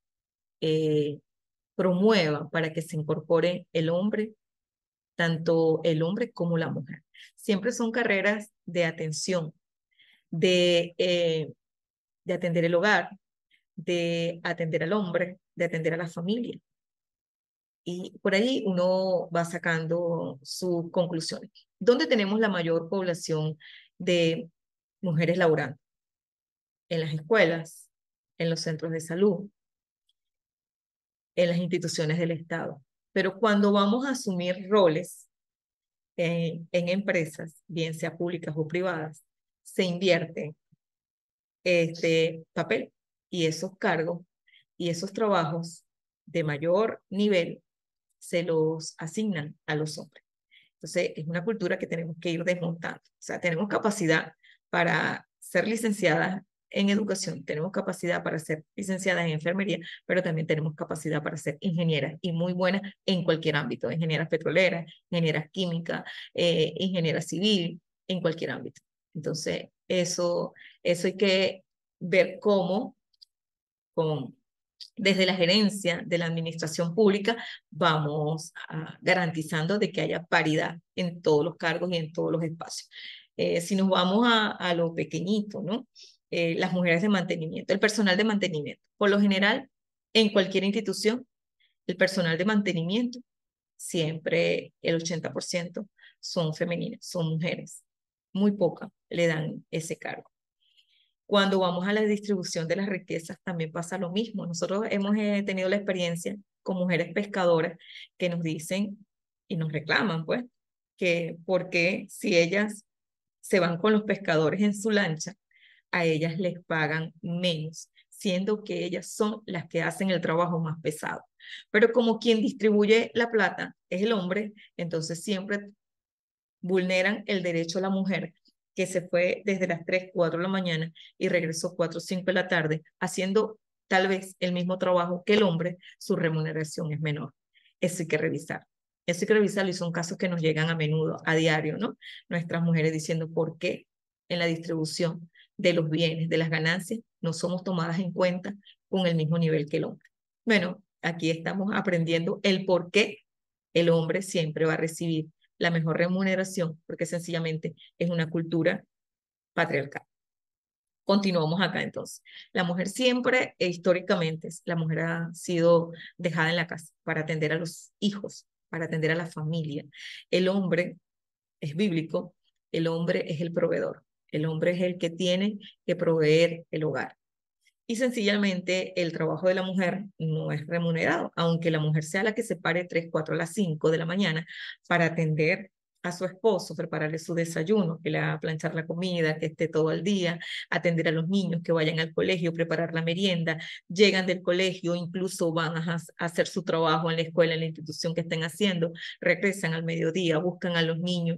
eh, promueva para que se incorpore el hombre, tanto el hombre como la mujer. Siempre son carreras de atención, de, eh, de atender el hogar, de atender al hombre, de atender a la familia. Y por ahí uno va sacando sus conclusiones. ¿Dónde tenemos la mayor población de mujeres laborando? En las escuelas, en los centros de salud, en las instituciones del Estado. Pero cuando vamos a asumir roles en, en empresas, bien sea públicas o privadas, se invierte este papel y esos cargos y esos trabajos de mayor nivel se los asignan a los hombres. Entonces, es una cultura que tenemos que ir desmontando. O sea, tenemos capacidad para ser licenciadas en educación, tenemos capacidad para ser licenciadas en enfermería, pero también tenemos capacidad para ser ingenieras y muy buenas en cualquier ámbito, ingenieras petroleras, ingenieras químicas, eh, ingeniera civil, en cualquier ámbito. Entonces, eso, eso hay que ver cómo, con, desde la gerencia de la administración pública, vamos a, garantizando de que haya paridad en todos los cargos y en todos los espacios. Eh, si nos vamos a, a lo pequeñito, ¿no? Eh, las mujeres de mantenimiento, el personal de mantenimiento. Por lo general, en cualquier institución, el personal de mantenimiento, siempre el ochenta por ciento son femeninas, son mujeres. Muy pocas le dan ese cargo. Cuando vamos a la distribución de las riquezas también pasa lo mismo. Nosotros hemos eh, tenido la experiencia con mujeres pescadoras que nos dicen y nos reclaman, pues, que porque si ellas se van con los pescadores en su lancha, a ellas les pagan menos, siendo que ellas son las que hacen el trabajo más pesado. Pero como quien distribuye la plata es el hombre, entonces siempre vulneran el derecho a la mujer que se fue desde las tres, cuatro de la mañana y regresó cuatro, cinco de la tarde, haciendo tal vez el mismo trabajo que el hombre, su remuneración es menor. Eso hay que revisar. Eso hay que revisarlo y son casos que nos llegan a menudo, a diario, ¿no? Nuestras mujeres diciendo por qué en la distribución de los bienes, de las ganancias, no somos tomadas en cuenta con el mismo nivel que el hombre. Bueno, aquí estamos aprendiendo el por qué el hombre siempre va a recibir la mejor remuneración, porque sencillamente es una cultura patriarcal. Continuamos acá entonces. La mujer siempre, e históricamente, la mujer ha sido dejada en la casa para atender a los hijos, para atender a la familia. El hombre es bíblico, el hombre es el proveedor, el hombre es el que tiene que proveer el hogar. Y sencillamente el trabajo de la mujer no es remunerado, aunque la mujer sea la que se pare tres, cuatro a las cinco de la mañana para atender a su esposo, prepararle su desayuno, que le haga planchar la comida, que esté todo el día, atender a los niños que vayan al colegio, preparar la merienda, llegan del colegio, incluso van a, a hacer su trabajo en la escuela, en la institución que estén haciendo, regresan al mediodía, buscan a los niños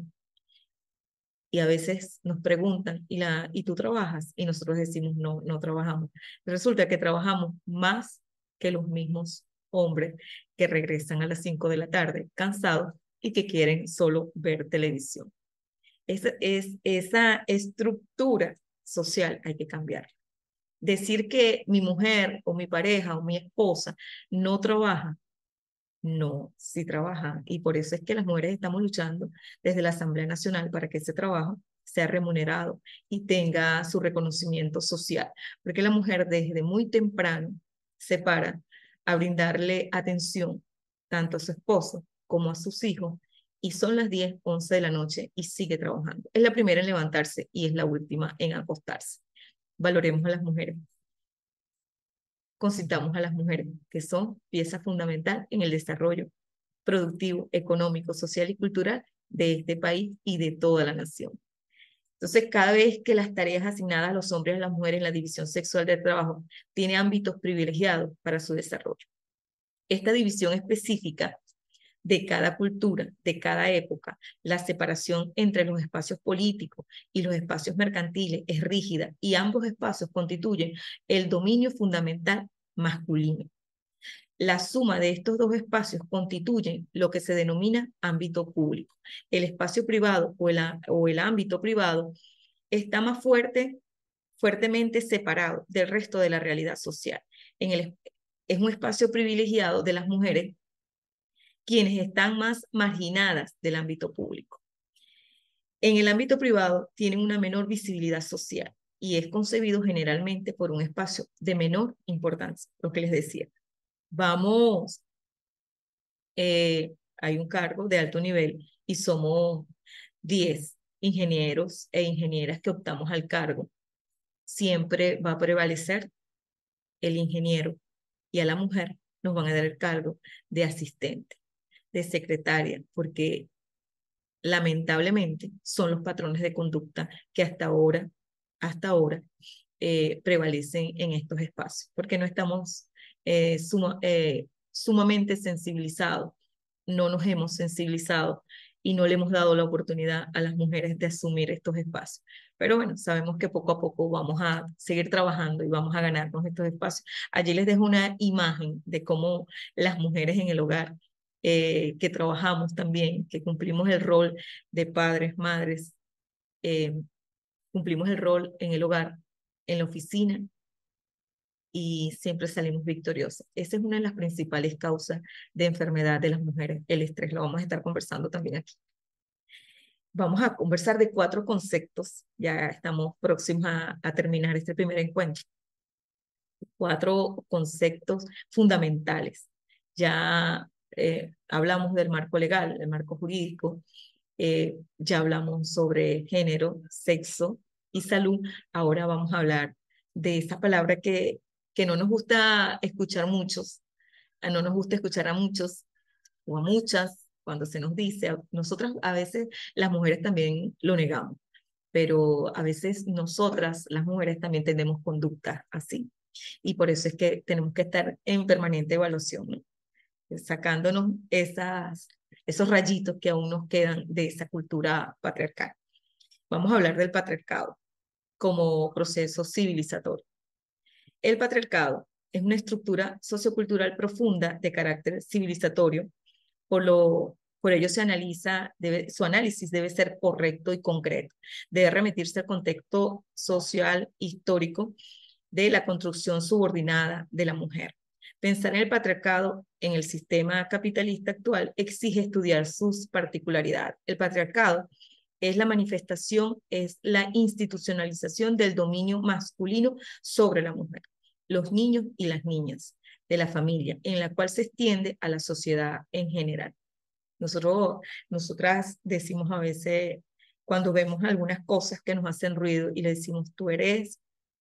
y a veces nos preguntan, ¿y, la, ¿y tú trabajas? Y nosotros decimos, no, no trabajamos. Resulta que trabajamos más que los mismos hombres que regresan a las cinco de la tarde cansados y que quieren solo ver televisión. Esa, es, esa estructura social hay que cambiar. Decir que mi mujer o mi pareja o mi esposa no trabaja, no, sí trabaja. Y por eso es que las mujeres estamos luchando desde la Asamblea Nacional para que ese trabajo sea remunerado y tenga su reconocimiento social. Porque la mujer desde muy temprano se para a brindarle atención tanto a su esposo como a sus hijos y son las diez, once de la noche y sigue trabajando. Es la primera en levantarse y es la última en acostarse. Valoremos a las mujeres. Concitamos a las mujeres, que son pieza fundamental en el desarrollo productivo, económico, social y cultural de este país y de toda la nación. Entonces, cada vez que las tareas asignadas a los hombres y a las mujeres en la división sexual del trabajo tiene ámbitos privilegiados para su desarrollo. Esta división específica de cada cultura, de cada época, la separación entre los espacios políticos y los espacios mercantiles es rígida y ambos espacios constituyen el dominio fundamental masculino. La suma de estos dos espacios constituyen lo que se denomina ámbito público. El espacio privado o el, o el ámbito privado está más fuerte, fuertemente separado del resto de la realidad social. En el, es un espacio privilegiado de las mujeres, quienes están más marginadas del ámbito público. En el ámbito privado tienen una menor visibilidad social y es concebido generalmente por un espacio de menor importancia, lo que les decía. Vamos, eh, hay un cargo de alto nivel y somos diez ingenieros e ingenieras que optamos al cargo. Siempre va a prevalecer el ingeniero y a la mujer nos van a dar el cargo de asistente, de secretaria, porque lamentablemente son los patrones de conducta que hasta ahora, hasta ahora, eh, prevalecen en estos espacios, porque no estamos eh, suma, eh, sumamente sensibilizados, no nos hemos sensibilizado y no le hemos dado la oportunidad a las mujeres de asumir estos espacios. Pero bueno, sabemos que poco a poco vamos a seguir trabajando y vamos a ganarnos estos espacios. Allí les dejo una imagen de cómo las mujeres en el hogar, eh, que trabajamos también, que cumplimos el rol de padres, madres, eh, cumplimos el rol en el hogar, en la oficina, y siempre salimos victoriosas. Esa es una de las principales causas de enfermedad de las mujeres, el estrés. Lo vamos a estar conversando también aquí. Vamos a conversar de cuatro conceptos. Ya estamos próximos a, a terminar este primer encuentro. Cuatro conceptos fundamentales. Ya eh, hablamos del marco legal, del marco jurídico. Eh, ya hablamos sobre género, sexo y salud. Ahora vamos a hablar de esa palabra que, que no nos gusta escuchar muchos, no nos gusta escuchar a muchos o a muchas cuando se nos dice. Nosotras a veces, las mujeres también lo negamos, pero a veces nosotras, las mujeres, también tenemos conductas así. Y por eso es que tenemos que estar en permanente evaluación, ¿no? Sacándonos esas, esos rayitos que aún nos quedan de esa cultura patriarcal. Vamos a hablar del patriarcado como proceso civilizatorio. El patriarcado es una estructura sociocultural profunda de carácter civilizatorio, por, lo, por ello se analiza, debe, su análisis debe ser correcto y concreto, debe remitirse al contexto social histórico de la construcción subordinada de la mujer. Pensar en el patriarcado en el sistema capitalista actual exige estudiar sus particularidades. El patriarcado es la manifestación, es la institucionalización del dominio masculino sobre la mujer, los niños y las niñas de la familia, en la cual se extiende a la sociedad en general. Nosotros, nosotras decimos a veces, cuando vemos algunas cosas que nos hacen ruido y le decimos, tú eres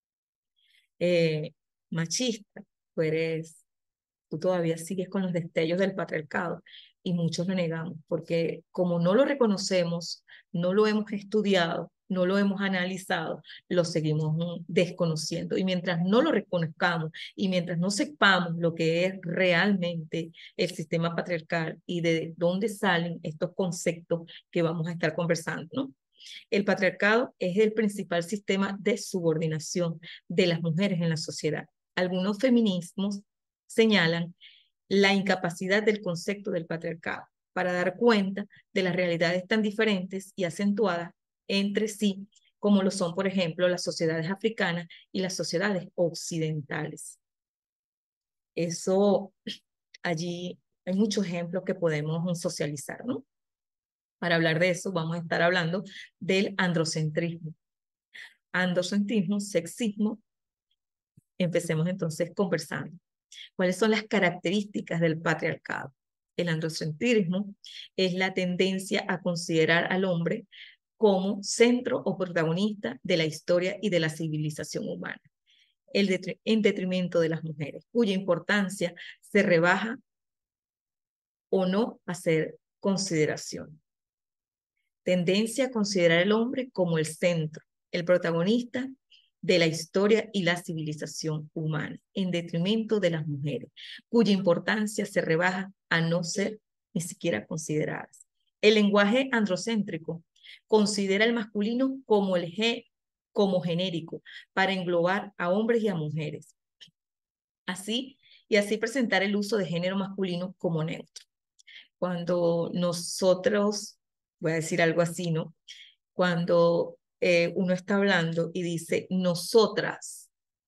eh, machista, tú eres, tú todavía sigues con los destellos del patriarcado, y muchos lo negamos, porque como no lo reconocemos, no lo hemos estudiado, no lo hemos analizado, lo seguimos mm, desconociendo. Y mientras no lo reconozcamos y mientras no sepamos lo que es realmente el sistema patriarcal y de dónde salen estos conceptos que vamos a estar conversando, ¿no? El patriarcado es el principal sistema de subordinación de las mujeres en la sociedad. Algunos feminismos señalan la incapacidad del concepto del patriarcado para dar cuenta de las realidades tan diferentes y acentuadas entre sí, como lo son, por ejemplo, las sociedades africanas y las sociedades occidentales. Eso, allí hay muchos ejemplos que podemos socializar, ¿no? Para hablar de eso, vamos a estar hablando del androcentrismo. Androcentrismo, sexismo. Empecemos entonces conversando. ¿Cuáles son las características del patriarcado? El androcentrismo es la tendencia a considerar al hombre como centro o protagonista de la historia y de la civilización humana, el detri en detrimento de las mujeres, cuya importancia se rebaja o no a hacer consideración. Tendencia a considerar al hombre como el centro, el protagonista de la historia y la civilización humana, en detrimento de las mujeres, cuya importancia se rebaja a no ser ni siquiera consideradas. El lenguaje androcéntrico considera el masculino como el G, como genérico, para englobar a hombres y a mujeres. Así, y así presentar el uso de género masculino como neutro. Cuando nosotros, voy a decir algo así, ¿no? Cuando eh, uno está hablando y dice nosotras,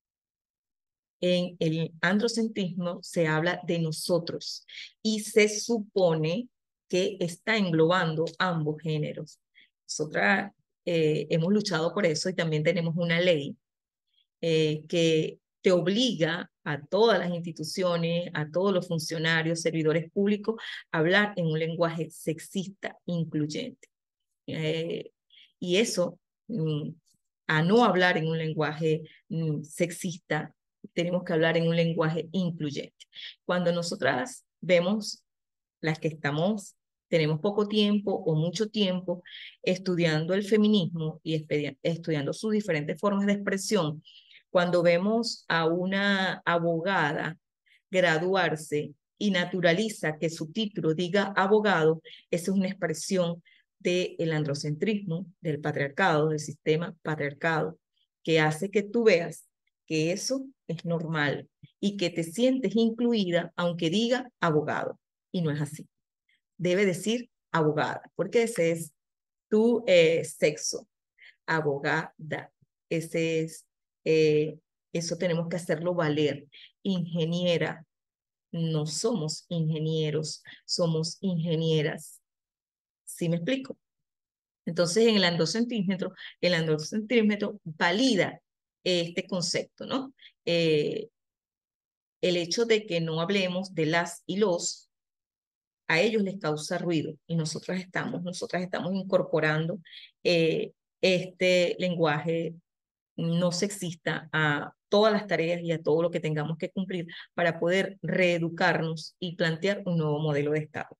en el androcentrismo se habla de nosotros y se supone que está englobando ambos géneros. Nosotras eh, hemos luchado por eso y también tenemos una ley eh, que te obliga a todas las instituciones, a todos los funcionarios, servidores públicos, a hablar en un lenguaje sexista incluyente. Eh, y eso, mm, a no hablar en un lenguaje mm, sexista, tenemos que hablar en un lenguaje incluyente. Cuando nosotras vemos las que estamos, tenemos poco tiempo o mucho tiempo estudiando el feminismo y estudiando sus diferentes formas de expresión, cuando vemos a una abogada graduarse y naturaliza que su título diga abogado, esa es una expresión del androcentrismo, del patriarcado, del sistema patriarcado, que hace que tú veas que eso es normal y que te sientes incluida aunque diga abogado. Y no es así. Debe decir abogada, porque ese es tu eh, sexo, abogada. Ese es, eh, eso tenemos que hacerlo valer. Ingeniera, no somos ingenieros, somos ingenieras. ¿Sí me explico? Entonces, en el androcentrímetro, el androcentrímetro valida este concepto, ¿no? Eh, el hecho de que no hablemos de las y los, a ellos les causa ruido y nosotras estamos, nosotras estamos incorporando eh, este lenguaje no sexista a todas las tareas y a todo lo que tengamos que cumplir para poder reeducarnos y plantear un nuevo modelo de Estado.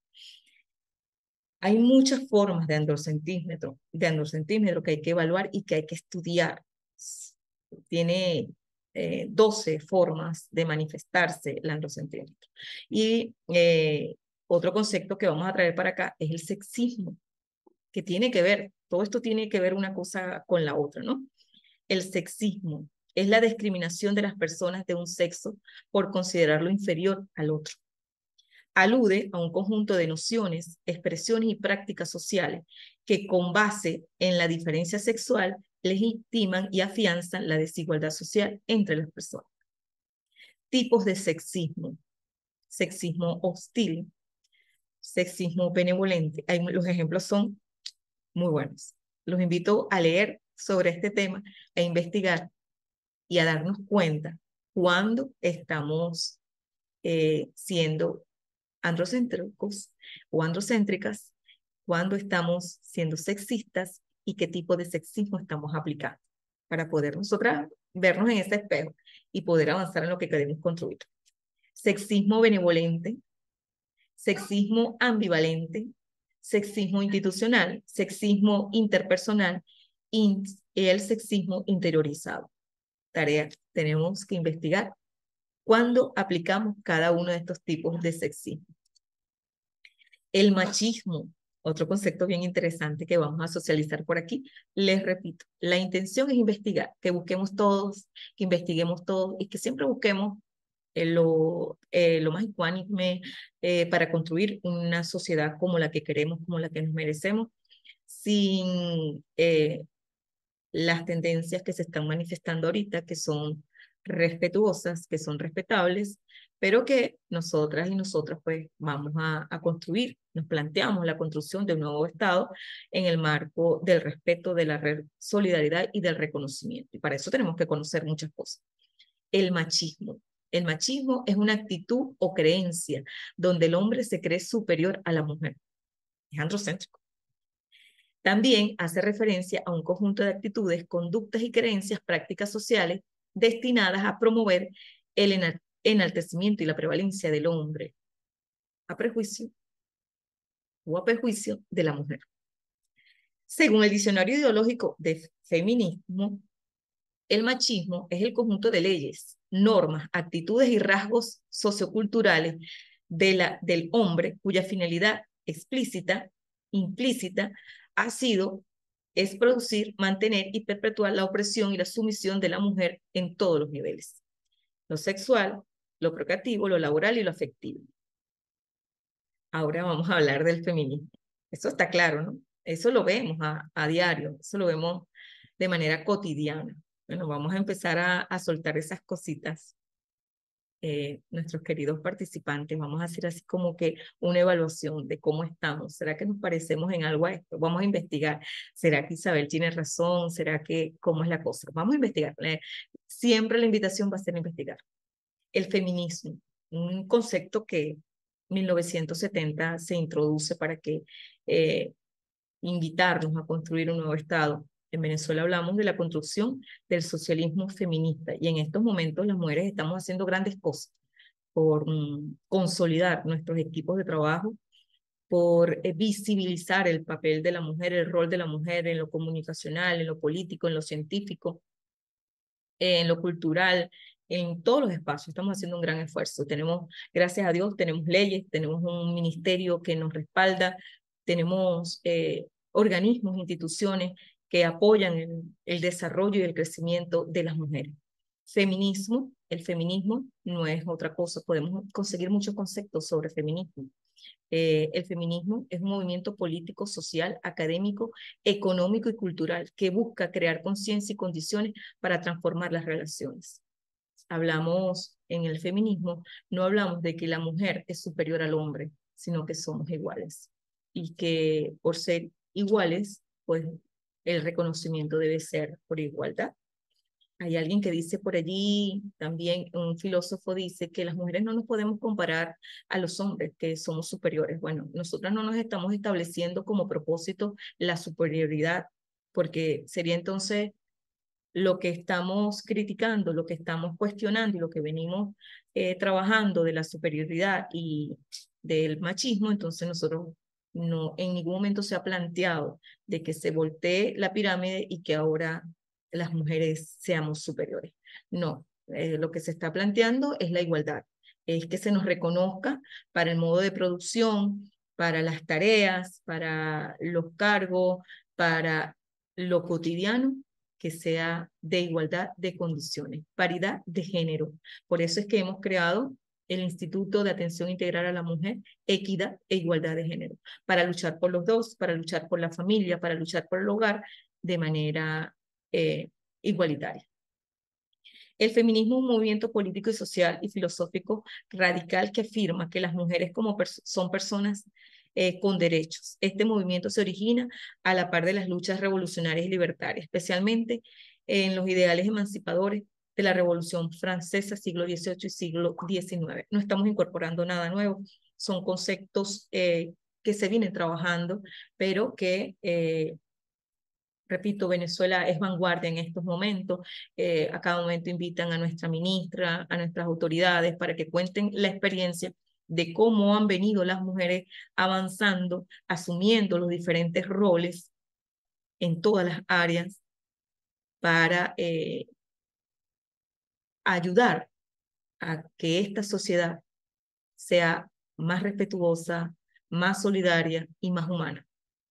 Hay muchas formas de androcentímetro, de androcentímetro que hay que evaluar y que hay que estudiar. Tiene eh, doce formas de manifestarse el androcentímetro. Y eh, otro concepto que vamos a traer para acá es el sexismo, que tiene que ver, todo esto tiene que ver una cosa con la otra, ¿no? El sexismo es la discriminación de las personas de un sexo por considerarlo inferior al otro. Alude a un conjunto de nociones, expresiones y prácticas sociales que con base en la diferencia sexual legitiman y afianzan la desigualdad social entre las personas. Tipos de sexismo. Sexismo hostil, sexismo benevolente. Hay, los ejemplos son muy buenos. Los invito a leer sobre este tema, a investigar y a darnos cuenta cuando estamos eh, siendo androcéntricos o androcéntricas, cuando estamos siendo sexistas y qué tipo de sexismo estamos aplicando para poder nosotras vernos en ese espejo y poder avanzar en lo que queremos construir. Sexismo benevolente, sexismo ambivalente, sexismo institucional, sexismo interpersonal y el sexismo interiorizado. Tarea, tenemos que investigar cuándo aplicamos cada uno de estos tipos de sexismo. El machismo, otro concepto bien interesante que vamos a socializar por aquí. Les repito, la intención es investigar, que busquemos todos, que investiguemos todos y que siempre busquemos eh, lo, eh, lo más ecuánime eh, para construir una sociedad como la que queremos, como la que nos merecemos, sin eh, las tendencias que se están manifestando ahorita, que son respetuosas, que son respetables, pero que nosotras y nosotras pues vamos a, a construir, nos planteamos la construcción de un nuevo Estado en el marco del respeto, de la solidaridad y del reconocimiento. Y para eso tenemos que conocer muchas cosas. El machismo. El machismo es una actitud o creencia donde el hombre se cree superior a la mujer. Es androcéntrico. También hace referencia a un conjunto de actitudes, conductas y creencias, prácticas sociales destinadas a promover el enaltecimiento y la prevalencia del hombre a prejuicio o a perjuicio de la mujer. Según el diccionario ideológico de feminismo, el machismo es el conjunto de leyes, normas, actitudes y rasgos socioculturales de la, del hombre cuya finalidad explícita, implícita, ha sido, es producir, mantener y perpetuar la opresión y la sumisión de la mujer en todos los niveles. Lo sexual, lo procreativo, lo laboral y lo afectivo. Ahora vamos a hablar del feminismo. Eso está claro, ¿no? Eso lo vemos a, a diario, eso lo vemos de manera cotidiana. Bueno, vamos a empezar a, a soltar esas cositas. Eh, nuestros queridos participantes, vamos a hacer así como que una evaluación de cómo estamos. ¿Será que nos parecemos en algo a esto? Vamos a investigar. ¿Será que Isabel tiene razón? ¿Será que cómo es la cosa? Vamos a investigar. Eh, siempre la invitación va a ser investigar. El feminismo, un concepto que en mil novecientos setenta se introduce para que eh, invitarnos a construir un nuevo Estado. En Venezuela hablamos de la construcción del socialismo feminista y en estos momentos las mujeres estamos haciendo grandes cosas por mm, consolidar nuestros equipos de trabajo, por eh, visibilizar el papel de la mujer, el rol de la mujer en lo comunicacional, en lo político, en lo científico, eh, en lo cultural, en todos los espacios. Estamos haciendo un gran esfuerzo. Tenemos, gracias a Dios, tenemos leyes, tenemos un ministerio que nos respalda, tenemos eh, organismos, instituciones que apoyan el, el desarrollo y el crecimiento de las mujeres. Feminismo, el feminismo no es otra cosa, podemos conseguir muchos conceptos sobre feminismo. Eh, el feminismo es un movimiento político, social, académico, económico y cultural que busca crear conciencia y condiciones para transformar las relaciones. Hablamos en el feminismo, no hablamos de que la mujer es superior al hombre, sino que somos iguales. Y que por ser iguales, pues el reconocimiento debe ser por igualdad. Hay alguien que dice por allí, también un filósofo dice que las mujeres no nos podemos comparar a los hombres, que somos superiores. Bueno, nosotras no nos estamos estableciendo como propósito la superioridad, porque sería entonces lo que estamos criticando, lo que estamos cuestionando y lo que venimos eh, trabajando de la superioridad y del machismo, entonces nosotros no en ningún momento se ha planteado de que se voltee la pirámide y que ahora las mujeres seamos superiores. No, eh, lo que se está planteando es la igualdad, es que se nos reconozca para el modo de producción, para las tareas, para los cargos, para lo cotidiano, que sea de igualdad de condiciones, paridad de género. Por eso es que hemos creado el Instituto de Atención Integral a la Mujer, Equidad e Igualdad de Género, para luchar por los dos, para luchar por la familia, para luchar por el hogar de manera eh, igualitaria. El feminismo es un movimiento político y social y filosófico radical que afirma que las mujeres como pers son personas eh, con derechos. Este movimiento se origina a la par de las luchas revolucionarias y libertarias, especialmente en los ideales emancipadores de la Revolución Francesa, siglo dieciocho y siglo diecinueve. No estamos incorporando nada nuevo, son conceptos eh, que se vienen trabajando, pero que eh, repito, Venezuela es vanguardia en estos momentos. Eh, a cada momento invitan a nuestra ministra, a nuestras autoridades para que cuenten la experiencia de cómo han venido las mujeres avanzando, asumiendo los diferentes roles en todas las áreas para eh, ayudar a que esta sociedad sea más respetuosa, más solidaria y más humana.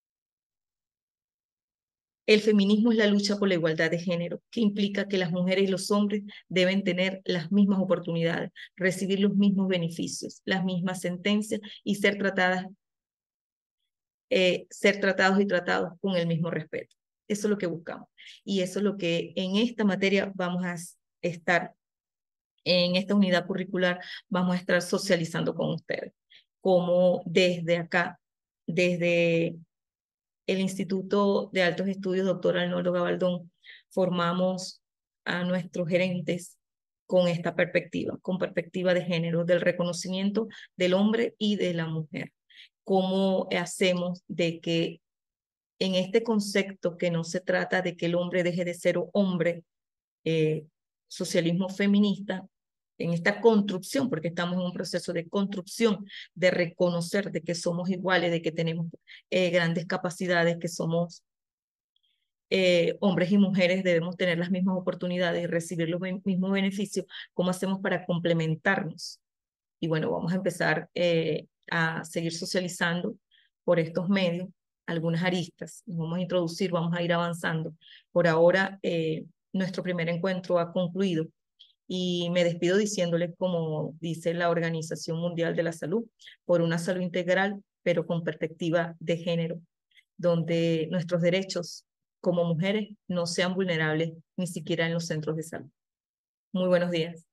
El feminismo es la lucha por la igualdad de género, que implica que las mujeres y los hombres deben tener las mismas oportunidades, recibir los mismos beneficios, las mismas sentencias y ser tratadas, eh, ser tratados y tratados con el mismo respeto. Eso es lo que buscamos. Y eso es lo que en esta materia vamos a estar, en esta unidad curricular, vamos a estar socializando con ustedes. Como desde acá, desde el Instituto de Altos Estudios, doctor Arnoldo Gabaldón, formamos a nuestros gerentes con esta perspectiva, con perspectiva de género, del reconocimiento del hombre y de la mujer. ¿Cómo hacemos de que en este concepto que no se trata de que el hombre deje de ser hombre, eh, socialismo feminista, en esta construcción, porque estamos en un proceso de construcción, de reconocer de que somos iguales, de que tenemos eh, grandes capacidades, que somos eh, hombres y mujeres, debemos tener las mismas oportunidades y recibir los mismos beneficios. ¿Cómo hacemos para complementarnos? Y bueno, vamos a empezar eh, a seguir socializando por estos medios algunas aristas. Nos vamos a introducir, vamos a ir avanzando. Por ahora, eh, nuestro primer encuentro ha concluido y me despido diciéndoles, como dice la Organización Mundial de la Salud, por una salud integral, pero con perspectiva de género, donde nuestros derechos como mujeres no sean vulnerables ni siquiera en los centros de salud. Muy buenos días.